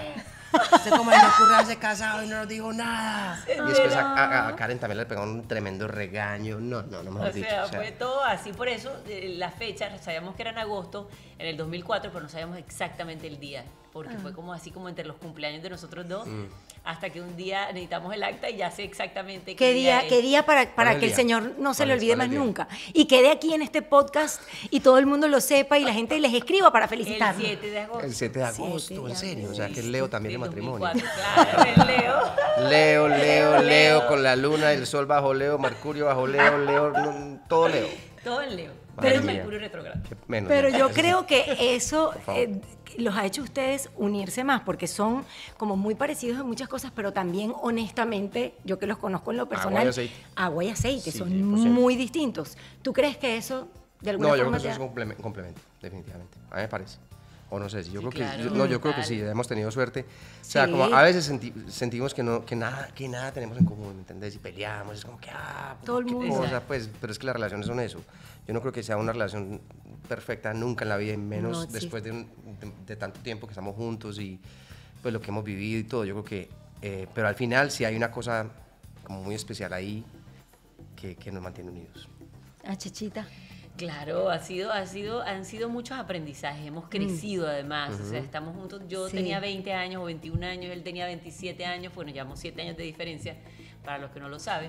Usted como le ocurre haberse casado y no nos dijo nada. Y después a, a- a Karen también le pegó un tremendo regaño. No, no, no mejor O dicho. sea, o sea, fue todo así. Por eso, eh, la fecha, sabíamos que era en agosto, en el dos mil cuatro, pero no sabíamos exactamente el día. Porque fue como así como entre los cumpleaños de nosotros dos, Mm. hasta que un día necesitamos el acta y ya sé exactamente ¿Qué día, es. qué día para, para es el que el día? Señor no se ¿Cuál le es? olvide ¿Cuál más es el día? nunca? Y quede aquí en este podcast y todo el mundo lo sepa y la gente les escriba para El felicitarnos. siete de agosto. el siete de siete agosto, de en serio. O sea, que Sí, es Leo también de del matrimonio. dos mil cuatro, claro, el Leo. Leo, Leo, Leo, Leo. con la luna, el sol bajo Leo, Mercurio bajo Leo, Leo, no, todo Leo. Todo el Leo. Madre Pero mía. Mercurio retrógrado. Qué menos, Pero ya. yo Eso sí. creo que eso favor. eh, los ha hecho a ustedes unirse más, porque son como muy parecidos en muchas cosas, pero también honestamente, yo que los conozco en lo personal, Agua y aceite. agua y aceite, Sí, son cien por ciento. muy distintos. ¿Tú crees que eso de alguna No, yo creo forma que te eso es ha- un complemento, complemento, definitivamente. A mí me parece. O no sé, si yo Sí, creo que claro, yo- no, yo creo que total. sí, hemos tenido suerte. O sea, Sí. como a veces senti- sentimos que no que nada que nada tenemos en común, ¿me entendés? Y peleamos, es como que ah, Todo el qué mundo. cosa, pues, pero es que las relaciones son eso. Yo no creo que sea una relación perfecta nunca en la vida, y menos No existe. después de, un- de- de tanto tiempo que estamos juntos y pues lo que hemos vivido y todo. Yo creo que, eh, pero al final sí hay una cosa como muy especial ahí que, que nos mantiene unidos. Ah, Chichita. Claro, ha sido, ha sido, han sido muchos aprendizajes, hemos crecido además, o sea, estamos juntos, yo Sí. tenía veinte años o veintiún años, él tenía veintisiete años, bueno, llevamos siete años de diferencia, para los que no lo saben,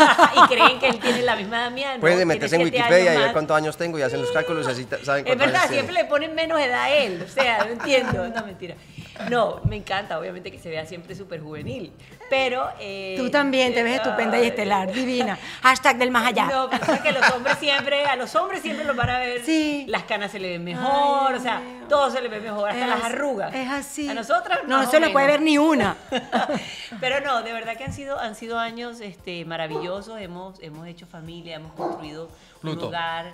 y creen que él tiene la misma edad mía, no, Pueden tiene meterse en siete Wikipedia años y ver más. cuántos años tengo y hacen los cálculos y así ta- saben Es cuántos verdad, años siempre tienen. le ponen menos edad a él, o sea, no entiendo, no, mentira. No, me encanta, obviamente que se vea siempre súper juvenil, pero... eh, Tú también te ves estupenda y ay, estelar, divina. Hashtag del más allá. No, pasa que los hombres siempre, a los hombres siempre los van a ver. Sí. Las canas se le ven mejor, Ay, o sea, Dios mío. todo se le ve mejor, hasta Es las así, arrugas. Es así. A nosotras no, más no o se le puede ver menos. ni una. Pero no, de verdad que han sido, han sido años este, maravillosos, hemos, hemos hecho familia, hemos construido un Pluto. hogar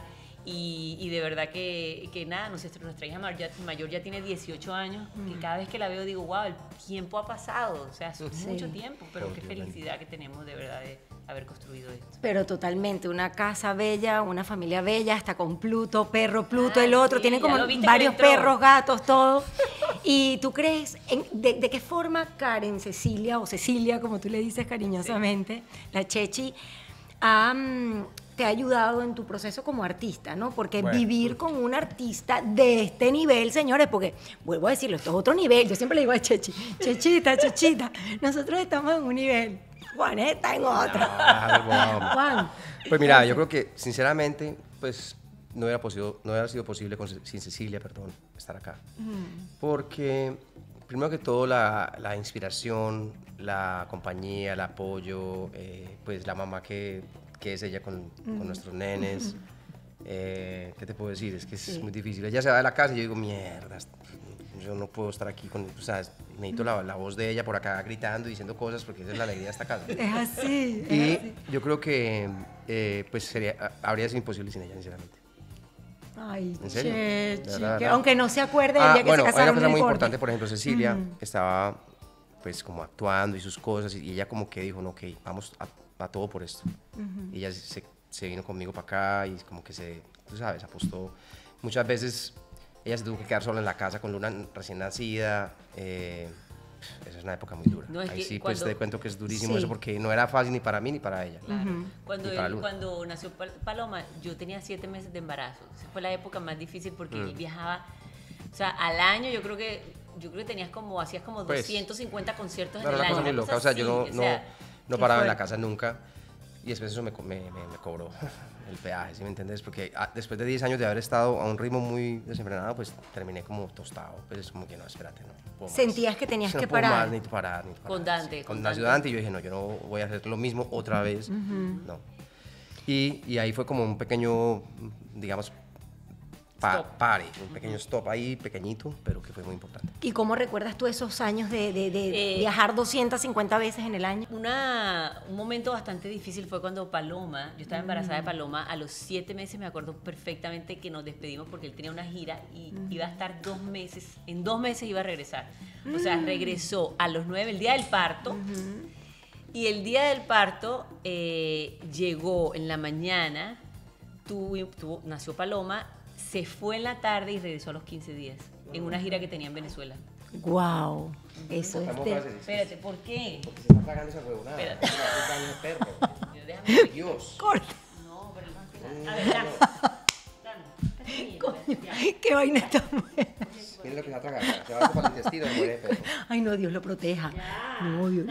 y, y de verdad que, que nada, nuestra, nuestra hija mayor, mayor ya tiene dieciocho años, que cada vez que la veo digo, wow, el tiempo ha pasado, o sea, es mucho tiempo, pero Oh, qué Dios bendito. felicidad que tenemos de verdad de, haber construido esto. Pero totalmente, una casa bella, una familia bella, hasta con Pluto, perro Pluto, Ah, el otro, sí, tiene ya como lo viste que varios entró. perros, gatos, todo. ¿Y tú crees, en- de, de qué forma Karen Cecilia, o Cecilia, como tú le dices cariñosamente, la Chechi, ha, mm, te ha ayudado en tu proceso como artista, ¿no? Porque Bueno. vivir con un artista de este nivel, señores, porque, vuelvo a decirlo, esto es otro nivel, yo siempre le digo a Chechi, Chechita, Chechita, nosotros estamos en un nivel, Juan está en otro. Ah, wow. Juan. Pues mira, yo creo que sinceramente, pues no hubiera, posible, no hubiera sido posible con, sin Cecilia, perdón, estar acá. Porque, primero que todo, la, la inspiración, la compañía, el apoyo, eh, pues la mamá que, que es ella con, con nuestros nenes. Eh, ¿Qué te puedo decir? Es que es Sí. muy difícil. Ella se va de la casa y yo digo, mierda, yo no puedo estar aquí con, o sea, necesito la, la voz de ella por acá gritando y diciendo cosas porque esa es la alegría de esta casa. Es así, es Y así. yo creo que eh, pues sería, habría sido imposible sin ella, sinceramente. Ay, ¿En serio? De Chechi, verdad, que verdad. aunque no se acuerde el Ah, día que bueno, se hay una casaron, cosa no muy importa. importante, por ejemplo, Cecilia, que estaba pues como actuando y sus cosas, y ella como que dijo, no, ok, vamos a, a todo por esto. Y ella se, se vino conmigo para acá y como que se, tú sabes, apostó. Muchas veces ella se tuvo que quedar sola en la casa con Luna recién nacida. eh, esa es una época muy dura. No, es Ahí que sí, pues cuando- te cuento que es durísimo Sí. eso porque no era fácil ni para mí ni para ella. Claro. Cuando, Y para él- Luna. cuando nació Pal- Paloma, yo tenía siete meses de embarazo. Esa fue la época más difícil porque Mm. él viajaba, o sea, al año yo creo que yo creo que tenías como, hacías como Pues, doscientos cincuenta conciertos No, en era el una año. cosa muy una loca, o sea, así, yo no, o no, sea, no qué paraba en la fuerte. casa nunca y después eso me, co- me, me- me cobró el peaje, ¿sí me entiendes? Porque ah, después de diez años de haber estado a un ritmo muy desenfrenado, pues terminé como tostado, pues es como que no, espérate, no puedo más. Sentías que tenías No que puedo parar. más, necesito parar, necesito parar. Con Dante, Sí, con Con Dante. Nació Dante y yo dije, no, yo no voy a hacer lo mismo otra vez, no. Y, y ahí fue como un pequeño, digamos, pa- Stop. pare, un pequeño stop ahí, pequeñito, pero que fue muy importante. ¿Y cómo recuerdas tú esos años de, de- de Eh, viajar doscientas cincuenta veces en el año? Una, un momento bastante difícil fue cuando Paloma, yo estaba embarazada de Paloma, a los siete meses me acuerdo perfectamente que nos despedimos porque él tenía una gira y iba a estar dos meses, en dos meses iba a regresar. O sea, regresó a los nueve, el día del parto, y el día del parto eh, llegó en la mañana, tuvo- tuvo- nació Paloma, se fue en la tarde y regresó a los quince días, en una gira que tenía en Venezuela. Wow, eso es de... Espérate, ¿por qué? Porque se está tragando esa huevonada. Espérate. Es un daño de perro. Déjame- Dios. Corta. No, pero no tiene- A ver, dame. Dame. Coño, qué vaina tan buena. Mira lo que se va a tragar. Se va para el intestino, se muere de perro. Ay, no, Dios lo proteja. No, Dios.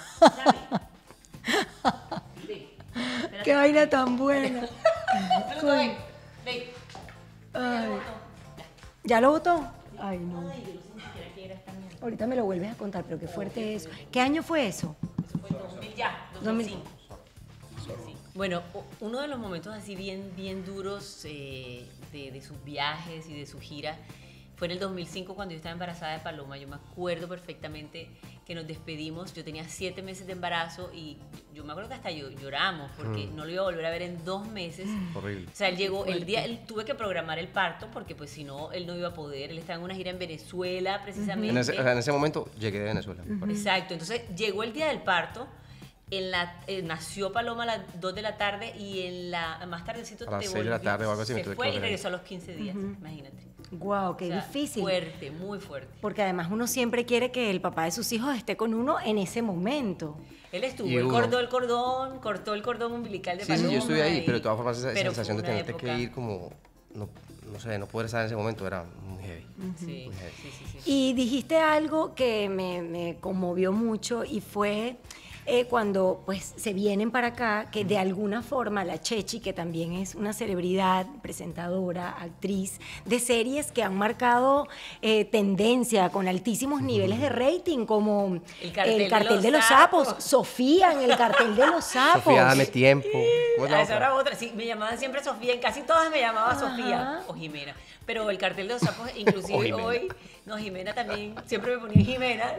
Qué vaina tan buena. Coño. Ay. ¿Ya lo votó? Ay, no. Ahorita me lo vuelves a contar, pero qué fuerte es eso. ¿Qué año fue eso? Ya, dos mil. dos mil cinco. Bueno, o- uno de los momentos así bien, bien duros eh, de, de sus viajes y de su gira fue en el dos mil cinco cuando yo estaba embarazada de Paloma. Yo me acuerdo perfectamente que nos despedimos. Yo tenía siete meses de embarazo y yo me acuerdo que hasta yo, lloramos porque no lo iba a volver a ver en dos meses. Horrible. O sea, él llegó el día, él tuve que programar el parto porque pues si no, él no iba a poder. Él estaba en una gira en Venezuela precisamente. En ese, o sea, en ese momento llegué de Venezuela. Exacto, entonces llegó el día del parto, en la, eh, nació Paloma a las dos de la tarde y en la más tardecito A las te seis de la volvió- tarde o algo así me se tuve que fue y volver a ir. regresó a los quince días, imagínate. Wow, qué O sea, difícil. Fuerte, muy fuerte. Porque además uno siempre quiere que el papá de sus hijos esté con uno en ese momento. Él estuvo, Y él uno- cortó el cordón, cortó el cordón umbilical de Sí, Paloma. sí, yo estuve ahí, y- pero de todas formas esa pero sensación de fue una tenerte época- que ir como, no, no sé, no poder estar en ese momento era muy heavy. Sí, Muy heavy. sí, sí, sí. Y dijiste algo que me, me conmovió mucho y fue eh, cuando pues se vienen para acá, que de alguna forma la Chechi, que también es una celebridad, presentadora, actriz de series que han marcado eh, tendencia con altísimos niveles de rating, como El cartel de de los los sapos, sapos. Sofía en el cartel de los sapos. Sofía, dame tiempo. ¿Cómo es la Ah, esa otra? era otra, sí, me llamaban siempre Sofía, en casi todas me llamaba Sofía o Jimena, pero el cartel de los sapos, inclusive O Jimena. hoy No, Jimena también, siempre me ponía Jimena.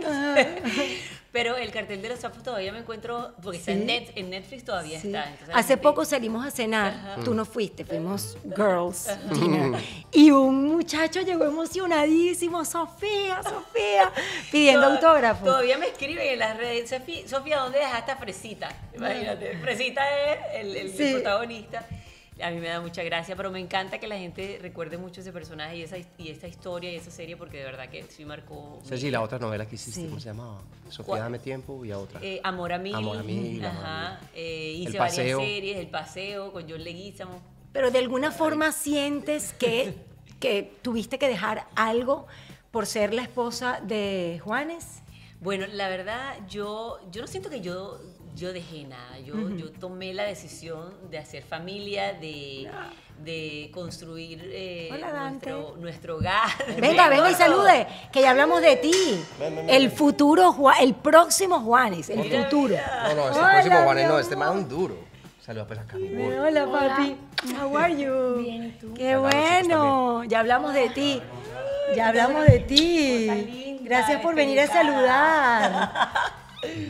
Pero el cartel de los sapos todavía me encuentro, porque está en, net, en Netflix todavía Sí. está. Entonces, Hace gente, poco salimos a cenar, Ajá. tú no fuiste, fuimos girls dinner, y un muchacho llegó emocionadísimo, Sofía, Sofía, pidiendo Toda- autógrafos. Todavía me escriben en las redes, Sofía, Sofía, ¿dónde dejaste a Fresita? Imagínate, Fresita es el, el- Sí. el protagonista. A mí me da mucha gracia, pero me encanta que la gente recuerde mucho ese personaje y esa, y esta historia y esa serie, porque de verdad que sí marcó. Ceci, mi- la otra novela que hiciste, Sí. ¿cómo se llamaba? Sofía, ¿Cuál? dame tiempo, y a otra. Eh, Amor a mí. Amor a mí, Amor a Ajá. Eh, El hice paseo. varias series, El Paseo, con John Leguizamo. Pero de alguna forma sientes que, que tuviste que dejar algo por ser la esposa de Juanes. Bueno, la verdad, yo, yo no siento que yo, yo dejé nada. Yo, yo tomé la decisión de hacer familia, de, de construir eh, Hola, Dante. nuestro, nuestro hogar. Venga, venga y salude, que ya hablamos de ti. Ven, ven, ven, El ven. futuro, Ju- el próximo Juanes, el Mira, futuro. mira. No, no, este Hola, próximo mi Juanes no, amor. este man es un duro. Saluda pues acá. mi amor. Hola, papi. How are you? Bien, ¿y tú? Qué Hola, chicos, bueno. Ya hablamos de ti. Ya hablamos de ti. Cosa linda, Gracias por venir a despelucada. saludar.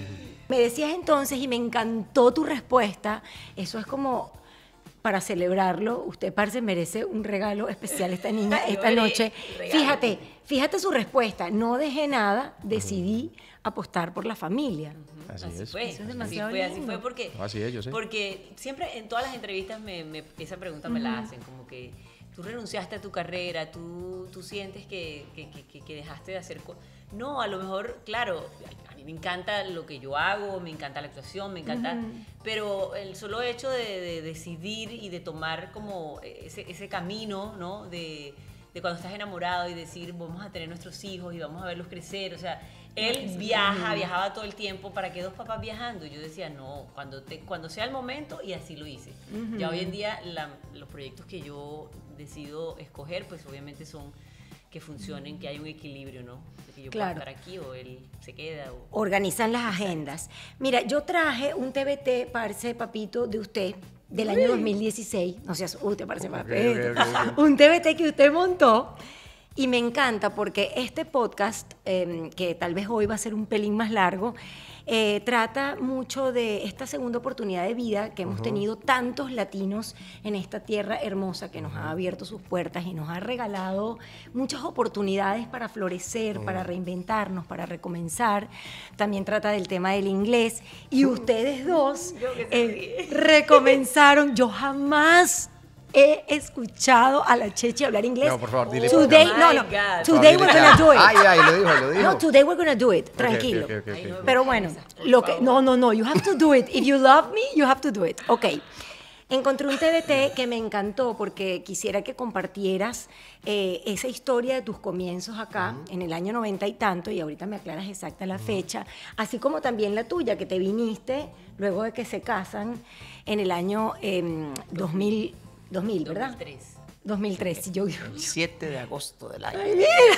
Me decías entonces, y me encantó tu respuesta, eso es como para celebrarlo. Usted, parce, merece un regalo especial esta niña Yo esta veré, noche. regalo. Fíjate, fíjate su respuesta. No dejé nada, decidí apostar por la familia. Así Así es. fue, Eso es así demasiado fue, así lindo. fue porque, Así es, yo sé. porque siempre en todas las entrevistas me, me- esa pregunta me la hacen, como que tú renunciaste a tu carrera, tú, tú sientes que, que- que- que- que dejaste de hacer cosas. No, a lo mejor, claro, a mí me encanta lo que yo hago, me encanta la actuación, me encanta, pero el solo hecho de, de decidir y de tomar como ese, ese camino, ¿no? De, de cuando estás enamorado y decir, vamos a tener nuestros hijos y vamos a verlos crecer, o sea, él viaja, viajaba todo el tiempo, ¿para qué dos papás viajando? Y yo decía, no, cuando, te, cuando sea el momento, y así lo hice. Ya hoy en día la- los proyectos que yo decido escoger, pues obviamente son que funcionen, que hay un equilibrio, ¿no? De que yo Claro. pueda estar aquí o él se queda. O... Organizan las agendas. Mira, yo traje un T V T, parce, papito, de usted, del año dos mil dieciséis. No seas usted, parce, papito. ok, ok, ok. Un T V T que usted montó. Y me encanta porque este podcast, eh, que tal vez hoy va a ser un pelín más largo, eh, trata mucho de esta segunda oportunidad de vida que hemos tenido tantos latinos en esta tierra hermosa que nos ha abierto sus puertas y nos ha regalado muchas oportunidades para florecer, para reinventarnos, para recomenzar. También trata del tema del inglés. Y ustedes dos Yo que se eh, recomenzaron. Yo jamás he escuchado a la Chechi hablar inglés. No, por favor, dile. Today, Oh no, my no. God. Today Por we're favor, gonna dile do ya. it. Ay, ay, lo dijo, lo dijo. No, today we're gonna do it. Tranquilo. ok, ok, ok. Ay, no, Pero bueno, Por lo que favor. no, no, no, you have to do it. If you love me, you have to do it. Ok. Encontré un T V T que me encantó porque quisiera que compartieras eh, esa historia de tus comienzos acá en el año noventa y tanto, y ahorita me aclaras exacta la fecha, así como también la tuya, que te viniste luego de que se casan en el año em, dos mil, dos mil, ¿verdad? dos mil tres. dos mil tres, sí, yo, siete de agosto del año.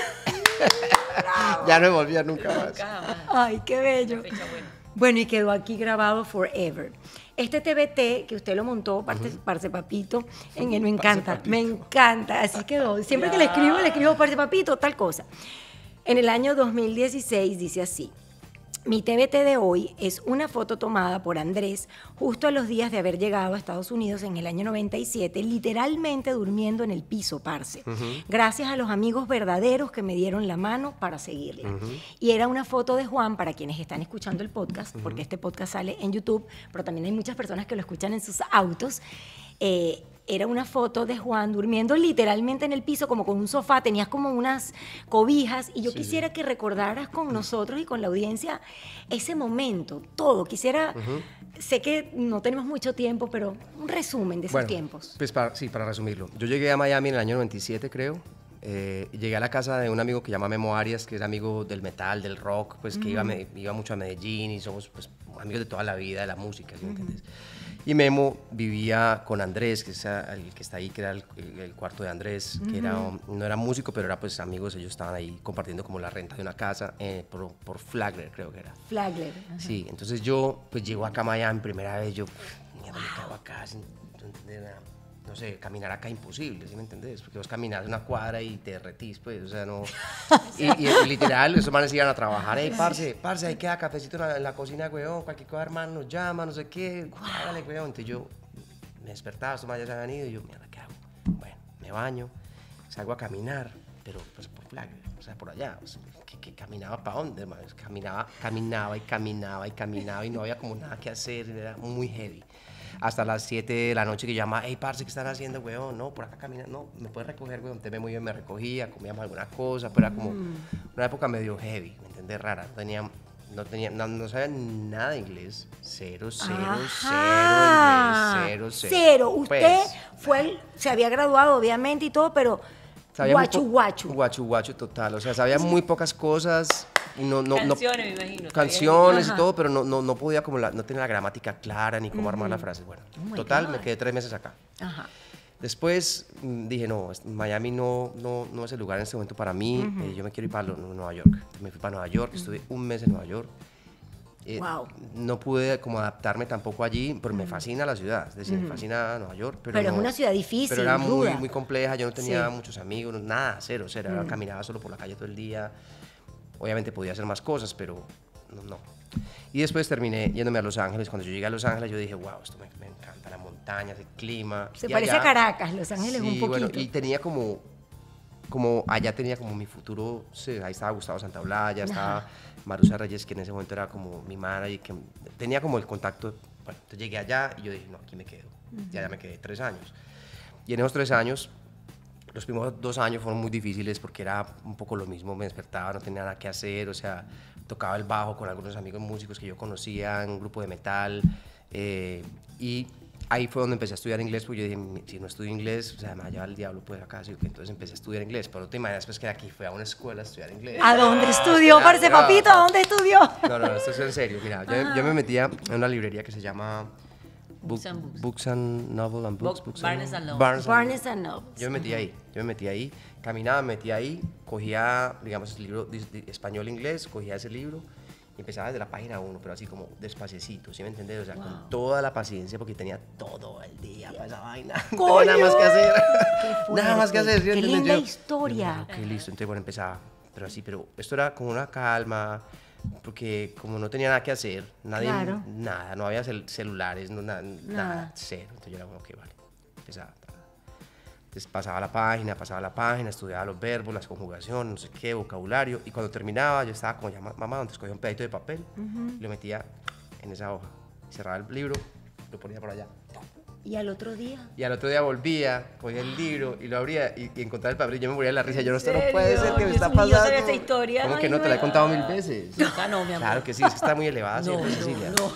Ya no me volvía nunca más. Nunca jamás. Ay, qué bello. Una fecha buena. Bueno, y quedó aquí grabado forever. Este T V T que usted lo montó, parce, parce Papito, en él me encanta, Papito. me encanta, así quedó. Siempre que le escribo, le escribo parce Papito, tal cosa. En el año dos mil dieciséis dice así: mi T V T de hoy es una foto tomada por Andrés justo a los días de haber llegado a Estados Unidos en el año noventa y siete, literalmente durmiendo en el piso, parce. Gracias a los amigos verdaderos que me dieron la mano para seguirla. Y era una foto de Juan, para quienes están escuchando el podcast, porque este podcast sale en YouTube, pero también hay muchas personas que lo escuchan en sus autos. Eh, era una foto de Juan durmiendo literalmente en el piso, como con un sofá, tenías como unas cobijas, y yo Sí, quisiera sí. que recordaras con nosotros y con la audiencia ese momento, todo. Quisiera, sé que no tenemos mucho tiempo, pero un resumen de esos Bueno, tiempos. Pues para, sí, para resumirlo. Yo llegué a Miami en el año noventa y siete, creo. Eh, llegué a la casa de un amigo que se llama Memo Arias, que es amigo del metal, del rock, pues que iba, a Me- iba mucho a Medellín, y somos pues, amigos de toda la vida, de la música, ¿sí me entiendes? Y Memo vivía con Andrés, que es el que está ahí, que era el, el cuarto de Andrés, que era, um, no era músico, pero era pues amigos, ellos estaban ahí compartiendo como la renta de una casa eh, por, por Flagler, creo que era. Flagler. ajá. Sí, entonces yo pues llego acá a Miami, primera vez, yo, mierda, me cago acá sin no entender nada. no sé, caminar acá imposible, ¿sí me entendés? Porque vos caminas una cuadra y te derretís, pues, o sea, no... y, y, y literal, esos manes iban a trabajar, hey, parce, parce, ahí queda cafecito en la, en la cocina, weón, cualquier cosa, hermano, nos llama, no sé qué, hágale, weón. Entonces yo me despertaba, estos manes ya se habían ido, y yo, mierda, ¿qué hago? Bueno, me baño, salgo a caminar, pero pues por flag, o sea, por allá, o sea, que, que caminaba para dónde, hermano, caminaba, caminaba y caminaba y caminaba y no había como nada que hacer, era muy heavy. Hasta las siete de la noche que llamaba, hey, parce, ¿qué están haciendo, weón? No, por acá caminando, no, ¿me puedes recoger, weón? Te ve muy bien, me recogía, comíamos alguna cosa, pero era como mm. una época medio heavy, ¿me entiendes? Rara, no tenía, no, tenía, no, no sabía nada de inglés, cero, cero, Ajá. cero inglés, cero, cero. Cero, usted pues, fue, el, se había graduado, obviamente, y todo, pero guachu, guachu. Guachu, guachu, total, o sea, sabía muy pocas cosas. No, no, canciones, no, me imagino. Canciones y todo, pero no, no, no podía como la, no tenía la gramática clara ni cómo uh-huh. armar las frases. Bueno, oh total, God. me quedé tres meses acá. Ajá. Después dije, no, Miami no, no, no es el lugar en este momento para mí, uh-huh. eh, yo me quiero ir para Nueva York. Me fui para Nueva York, uh-huh. estuve un mes en Nueva York. Eh, wow. No pude como adaptarme tampoco allí, pero uh-huh. me fascina la ciudad, es decir, uh-huh. me fascina Nueva York. Pero, pero no, es una ciudad difícil, pero era muy, ruda. muy compleja, yo no tenía sí. muchos amigos, nada, cero, cero, uh-huh. caminaba solo por la calle todo el día. Obviamente podía hacer más cosas, pero no, no. Y después terminé yéndome a Los Ángeles. Cuando yo llegué a Los Ángeles, yo dije, wow, esto me, me encanta, las montañas, el clima. Se y parece allá, a Caracas, Los Ángeles, sí, un poquito. Bueno, y tenía como, como, allá tenía como mi futuro, sí, ahí estaba Gustavo Santaolalla, estaba Marusa Reyes, que en ese momento era como mi manager, y que tenía como el contacto. Bueno, entonces llegué allá y yo dije, no, aquí me quedo. Uh-huh. Y allá me quedé tres años. Y en esos tres años... Los primeros dos años fueron muy difíciles porque era un poco lo mismo, me despertaba, no tenía nada que hacer, o sea, tocaba el bajo con algunos amigos músicos que yo conocía, un grupo de metal, eh, y ahí fue donde empecé a estudiar inglés, porque yo dije, si no estudio inglés, o sea, me va a llevar el diablo pues acá, así que entonces empecé a estudiar inglés, pero no te imaginas pues que de aquí fui a una escuela a estudiar inglés. ¿A dónde estudió, parce papito? ¿A dónde estudió? No, no, esto es en serio, mira, yo, yo me metía en una librería que se llama... Books and Books. Books and Novel and Books. Books Barnes and Noble. Barnes, Barnes and Noble. Yo me metí ahí, yo me metí ahí, caminaba, me metí ahí, cogía, digamos, el libro español-inglés, cogía ese libro y empezaba desde la página uno, pero así como despaciecito, ¿sí me entendés? O sea, wow. con toda la paciencia, porque tenía todo el día para esa vaina. No tenía nada más que hacer. Nada más que hacer. ¿Sí? Qué linda yo, historia. Yo, ok, listo. Entonces, bueno, empezaba, pero así, pero esto era con una calma, porque como no tenía nada que hacer, nadie, claro. nada, no había cel celulares, no, nada, nada, nada, cero. Entonces yo era como, ok, vale, empezaba. Entonces pasaba la página, pasaba la página, estudiaba los verbos, las conjugaciones, no sé qué, vocabulario, y cuando terminaba yo estaba como, ya, mamá, entonces cogía un pedacito de papel, uh-huh. y lo metía en esa hoja, cerraba el libro, lo ponía por allá. ¿Y al otro día? Y al otro día volvía, cogía el libro y lo abría y, y encontraba el papel y yo me moría de la risa. Yo no, esto no puede ser que me está pasando. Yo sabía esa historia. ¿Cómo que no? Te la he contado mil veces. Ah, no, mi amor. Claro que sí, es que está muy elevada, no, ¿cierto, Cecilia? No, no.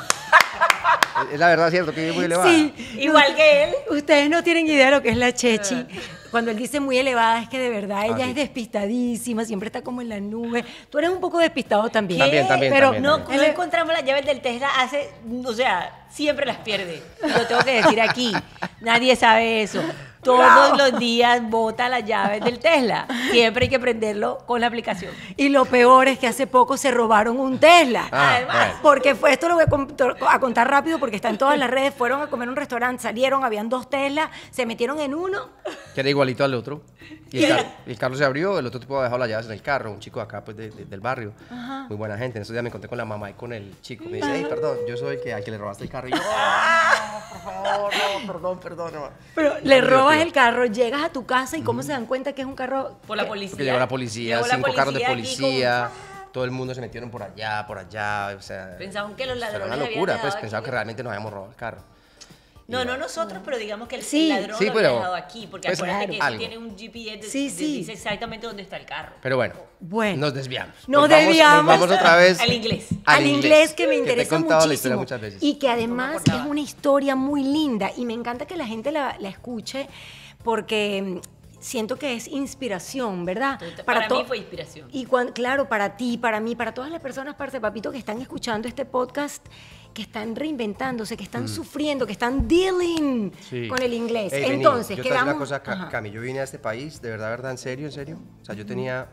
Es la verdad, ¿cierto? Que es muy elevada. Sí, igual que él. Ustedes no tienen idea de lo que es la Chechi. Cuando él dice muy elevada, es que de verdad ella ah, sí. es despistadísima, siempre está como en la nube. Tú eres un poco despistado también. También, también. Pero también, no, también. no encontramos las llaves del Tesla hace, o sea, siempre las pierde. Lo tengo que decir aquí. Nadie sabe eso. Todos Bravo. los días bota las llaves del Tesla. Siempre hay que prenderlo con la aplicación. Y lo peor es que hace poco se robaron un Tesla. Ah, Además, bueno. porque fue, esto lo voy a contar rápido porque está en todas las redes. Fueron a comer a un restaurante, salieron, habían dos Teslas, se metieron en uno. Que era igualito al otro. Y el, car el carro se abrió, el otro tipo había dejado las llaves en el carro, un chico de acá pues de, de, del barrio. Ajá. Muy buena gente. En esos días me encontré con la mamá y con el chico. Me dice, hey, perdón, yo soy el que, al que le robaste el carro. Y yo, oh, por favor, no, perdón, perdón. No. Pero le robas el carro, llegas a tu casa y ¿cómo mm. se dan cuenta que es un carro? Por la policía. Porque llegó la policía, llegó cinco la policía carros de policía. Como... Todo el mundo se metieron por allá, por allá. O sea, pensaban que los ladrones era una locura, pues aquí. pensaban que realmente nos habíamos robado el carro. No, no nosotros, pero digamos que el sí, ladrón sí, lo pero, había dejado aquí, porque pues, acuérdate que algo. eso tiene un G P S, de, sí, de, sí. dice exactamente dónde está el carro. Pero bueno, bueno nos desviamos. Nos, nos desviamos. Vamos, nos vamos otra vez al inglés. Al, al inglés, inglés, que me interesa que te he contado muchísimo. La historia muchas veces. Y que además es una historia muy linda y me encanta que la gente la, la escuche porque siento que es inspiración, ¿verdad? Para, para mí fue inspiración. Y cuando, claro, para ti, para mí, para todas las personas, parce papito, que están escuchando este podcast, que están reinventándose, que están mm. sufriendo, que están dealing sí. con el inglés. Hey, Entonces, vení, yo quedamos... una cosa, Ca Cami, yo vine a este país, de verdad, verdad, en serio, en serio. O sea, yo tenía,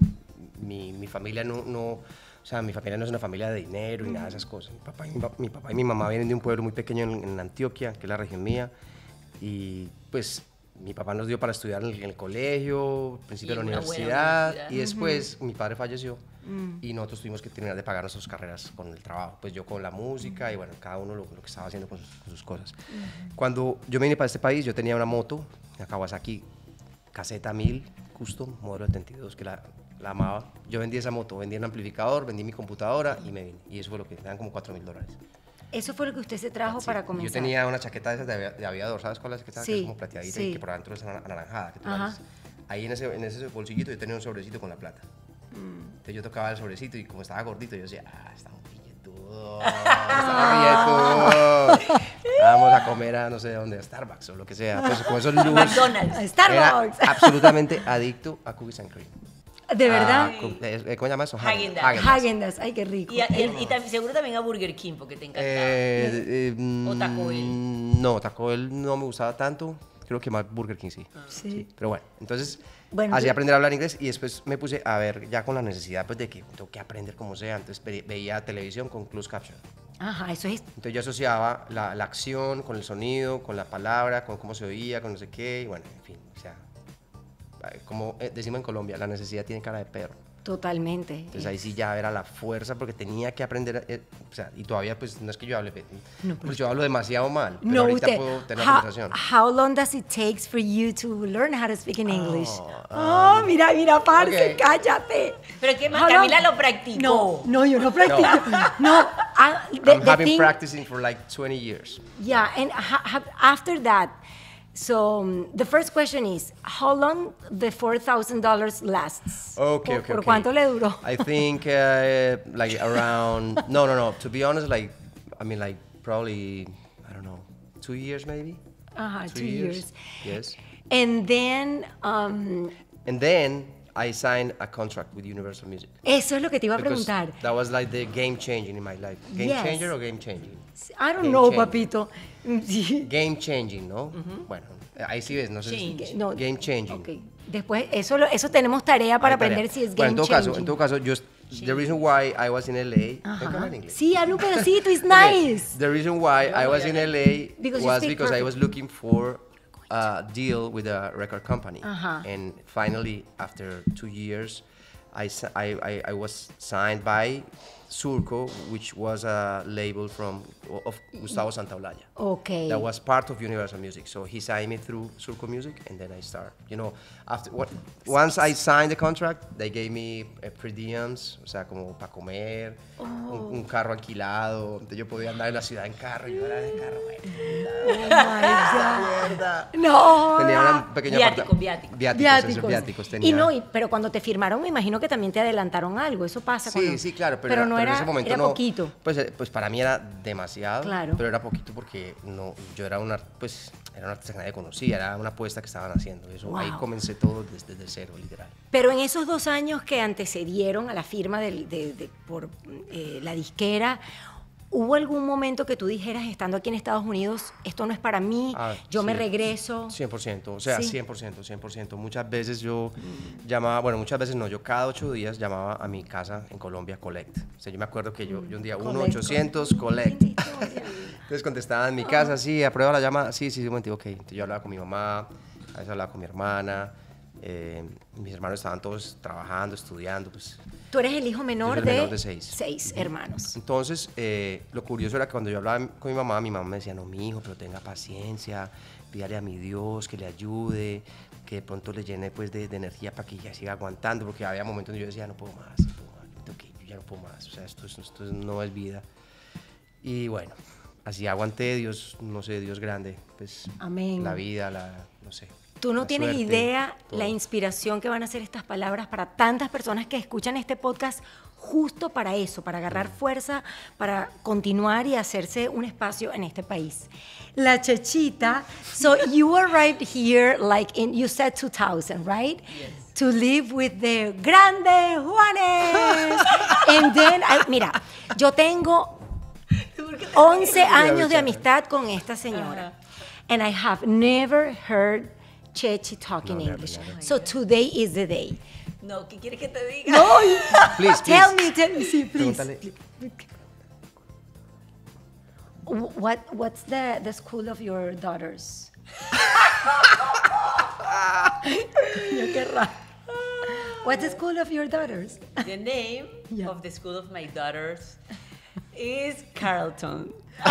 mi, mi familia no, no, o sea, mi familia no es una familia de dinero y nada de esas cosas. Mi papá y mi, mi, papá y mi mamá vienen de un pueblo muy pequeño en, en Antioquia, que es la región mía. y pues mi papá nos dio para estudiar en el, en el colegio, principio Y de la una buena universidad, universidad. y después mi padre falleció y nosotros tuvimos que terminar de pagar nuestras carreras con el trabajo, pues yo con la música y bueno, cada uno lo, lo que estaba haciendo con sus, con sus cosas. Cuando yo vine para este país, yo tenía una moto, una Kawasaki Caseta mil Custom, modelo setenta y dos, que la, la amaba. Yo vendí esa moto, vendí un amplificador, vendí mi computadora y me vine. Y eso fue lo que me dan como cuatro mil dólares. Eso fue lo que usted se trajo Sí, para comenzar. Yo tenía una chaqueta de esas de, avia- de aviador, ¿sabes cuál es la chaqueta? Sí, Que es como plateadita sí. y que por adentro es ana- anaranjada. Que tú la Ajá. ves. Ahí en ese, en ese bolsillito yo tenía un sobrecito con la plata. Mm. Entonces yo tocaba el sobrecito y como estaba gordito, yo decía, ah, está un billetudo, está un billetudo. Vamos a comer a no sé dónde, a Starbucks o lo que sea. Pues con esos lujos. McDonald's. A Starbucks. Era absolutamente adicto a cookies and cream. ¿De verdad? Ah, con- eh, ¿Cómo se llama eso? Häagen-Dazs. Häagen-Dazs. Häagen-Dazs, ay, qué rico. Y, y- y tam- seguro también a Burger King, porque te encantaba. Eh, eh, ¿O Taco Bell? mm, No, Taco Bell no me gustaba tanto. Creo que más Burger King sí. Sí. Pero bueno, entonces Bueno, así yo- aprender a hablar inglés y después me puse a ver ya con la necesidad pues de que tengo que aprender como sea. Entonces ve- veía televisión con closed caption. Ajá, eso es. Entonces yo asociaba la, la acción con el sonido, con la palabra, con cómo se oía, con no sé qué. Y bueno, en fin, o sea, como eh, decimos en Colombia, la necesidad tiene cara de perro. Totalmente. Entonces ahí sí ya era la fuerza porque tenía que aprender, eh, o sea, y todavía pues no es que yo hable, No, pues yo hablo demasiado mal, pero No, ahorita usted. puedo tener how, una conversación. how long does it take for you to learn how to speak in English? Ah, Oh, mira, mira, parce, ok. cállate. Pero es que How Camila long? lo practicó. No, no, yo no practico. No, ah, the, I'm the having thing- practicing for like twenty years. Yeah, and ha, ha, after that, so um, the first question is, how long the four thousand dollars lasts? Okay, ¿Por, okay, ¿Por okay. cuánto le duró? I think uh, like around, no, no, no, to be honest, like, I mean like probably, I don't know, two years maybe? Ajá, two years. Yes. And then, um, And then I signed a contract with Universal Music. eso es lo que te iba a Because preguntar. that was like the game changing in my life. Game Yes. changer or game changing? I don't Game know, changer. papito. Sí. Game changing, ¿no? Bueno, ahí sí ves, no sé si Change. No, game changing. Ok. Después, eso, lo- eso tenemos tarea para Hay tarea. aprender si es Bueno, game en todo changing. caso, en todo caso, yo, the reason why I was in L A, ¿tengo que hablar Ajá. en inglés? Sí, habla un pedacito, it's Okay, nice. The reason why I was in L A Because you was speak because I perfect. was looking for a deal with a record company. Uh-huh. And finally, after two years, I, si- I, I, I was signed by Surco, which was a label from of Gustavo Santaolalla. Ok. That was part of Universal Music. So he signed me through Surco Music, and then I start. You know, after what, once I signed the contract, they gave me uh, per diems, o sea, como para comer, un, un carro alquilado. Entonces yo podía andar en la ciudad en carro. Y yo era de carro, mierda. No. Tenía una pequeña Viático, aparta- viático. Viáticos, Viáticos. esos viáticos tenía. Y no, y- pero cuando te firmaron, me imagino que también te adelantaron algo. Eso pasa. Sí, cuando- sí, claro, pero, no pero era, en ese momento era no. poquito. Pues, eh, pues para mí era demasiado, Claro. pero era poquito porque no, yo era una, pues, era una artista que nadie conocía, era una apuesta que estaban haciendo. Eso, ahí Wow. comencé todo desde, desde cero, literal. Pero en esos dos años que antecedieron a la firma del- de, de- por eh, la disquera, ¿hubo algún momento que tú dijeras, estando aquí en Estados Unidos, esto no es para mí, Ah, yo me sí. regreso? cien por ciento, o sea, Sí. cien por ciento, cien por ciento. Muchas veces yo llamaba, bueno, muchas veces no, yo cada ocho días llamaba a mi casa en Colombia Collect. O sea, yo me acuerdo que yo, yo un día, uno Collect, ochocientos Collect. Entonces contestaba en mi casa, sí, aprueba la llamada, sí, sí, sí, un momento, ok. Entonces yo hablaba con mi mamá, a veces hablaba con mi hermana, eh, mis hermanos estaban todos trabajando, estudiando, pues. Tú eres el hijo menor, Yo soy el de, menor de seis. seis hermanos. Entonces, eh, lo curioso era que cuando yo hablaba con mi mamá, mi mamá me decía, no, mi hijo, pero tenga paciencia, pídale a mi Dios que le ayude, que de pronto le llene pues, de, de energía para que ella siga aguantando, porque había momentos donde yo decía, no puedo más, no puedo más, yo, tengo que- yo ya no puedo más, o sea, esto, es- esto es- no es vida. Y bueno, así aguanté, Dios, no sé, Dios grande, pues Amén. la vida, la, no sé. Tú no la tienes suerte, idea todo. la inspiración que van a ser estas palabras para tantas personas que escuchan este podcast justo para eso, para agarrar fuerza, para continuar y hacerse un espacio en este país. La Chachita, so you arrived here like in, you said two thousand, right? Yes. To live with the grande Juanes. And then, I- mira, yo tengo once años de amistad con esta señora. And I have never heard Chechi talk in No, never, English. never. So today is the day. No, ¿qué quieres que te diga? No, Please, tell please. me, tell me, sí, please. Pregúntale. What, what's the, the school of your daughters? Yo qué raro. What's the school of your daughters? The name Yeah. of the school of my daughters is Carleton.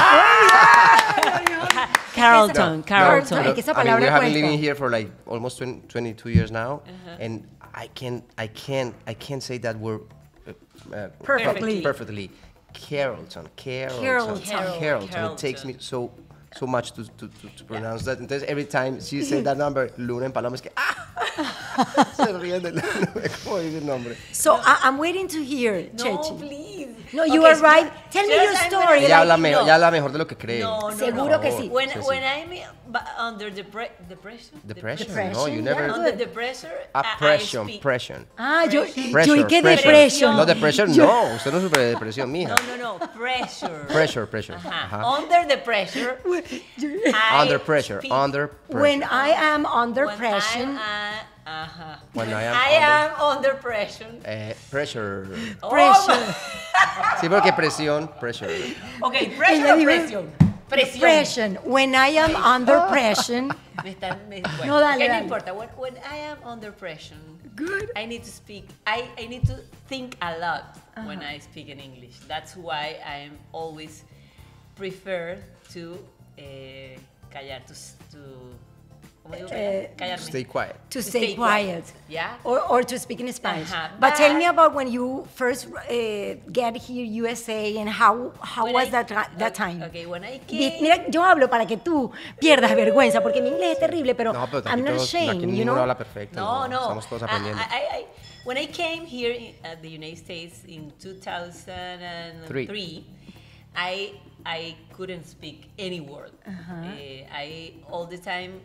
Carleton, No, Carleton. no, que esa I mean, palabra we have been cuesta. living here for like almost twenty, twenty-two years now, and I can't, I can't, I can't say that word uh, uh, Perfectly. Perfectly. Carrollton, Carrollton, Carrollton. Carrollton. It takes me so so much to, to, to, to pronounce that. Entonces, every time she says that number, Luna en Paloma es que ¡ah! Se ríen del nombre, ¿cómo dice el nombre? So I, I'm waiting to hear, No, Chechi. please. No, you Okay, are so right. Tell me just your I'm story. gonna- Ella like- habla, me- no. ella habla mejor de lo que cree. No, no, Seguro no. que sí. When, Sí, sí. when I'm but under the pre depression, Depression. Depression, No, you yeah. never. under the pressure, I- I Oppression, speak- pressure. Ah, yo, Pressure, yo, ¿y qué pressure. depresión? No, depresión no. Usted no sufre de depresión, mija. No, no, no, pressure. Pressure, pressure. Ajá. Ajá. Under the pressure. I Under pressure, speak- under pressure. When I am under when pressure. I'm, uh, ajá. When I am I under- am under pressure. Eh, pressure. Oh, Pressure. Sí, porque presión, pressure. ok, pressure Ella o dijo- presión. Presión. Pressure. When I am under pressure. Me están, me, bueno, No, dale, ok, dale. no importa. When, when I am under pressure, Good. I need to speak. I, I need to think a lot when I speak in English. That's why I am always prefer to eh, callar, to, s- to ¿cómo digo? Eh, callar? Callarme. Stay quiet. To To stay stay quiet. quiet, yeah. Or, or to speak in Spanish. Ajá, But tell but- me about when you first uh, get here U S A and how, how When was I- that, ti- that time. Okay, when I Di- came. Mira, yo hablo para que tú pierdas vergüenza, porque mi inglés es terrible, pero, No, pero aquí, I'm not todos, ashamed, aquí you ninguno know? habla perfecto. No, no. Estamos todos I- aprendiendo. I, I, I, when I came here in, at the United States in two thousand three, Three. I I couldn't speak any word. Eh, I all the time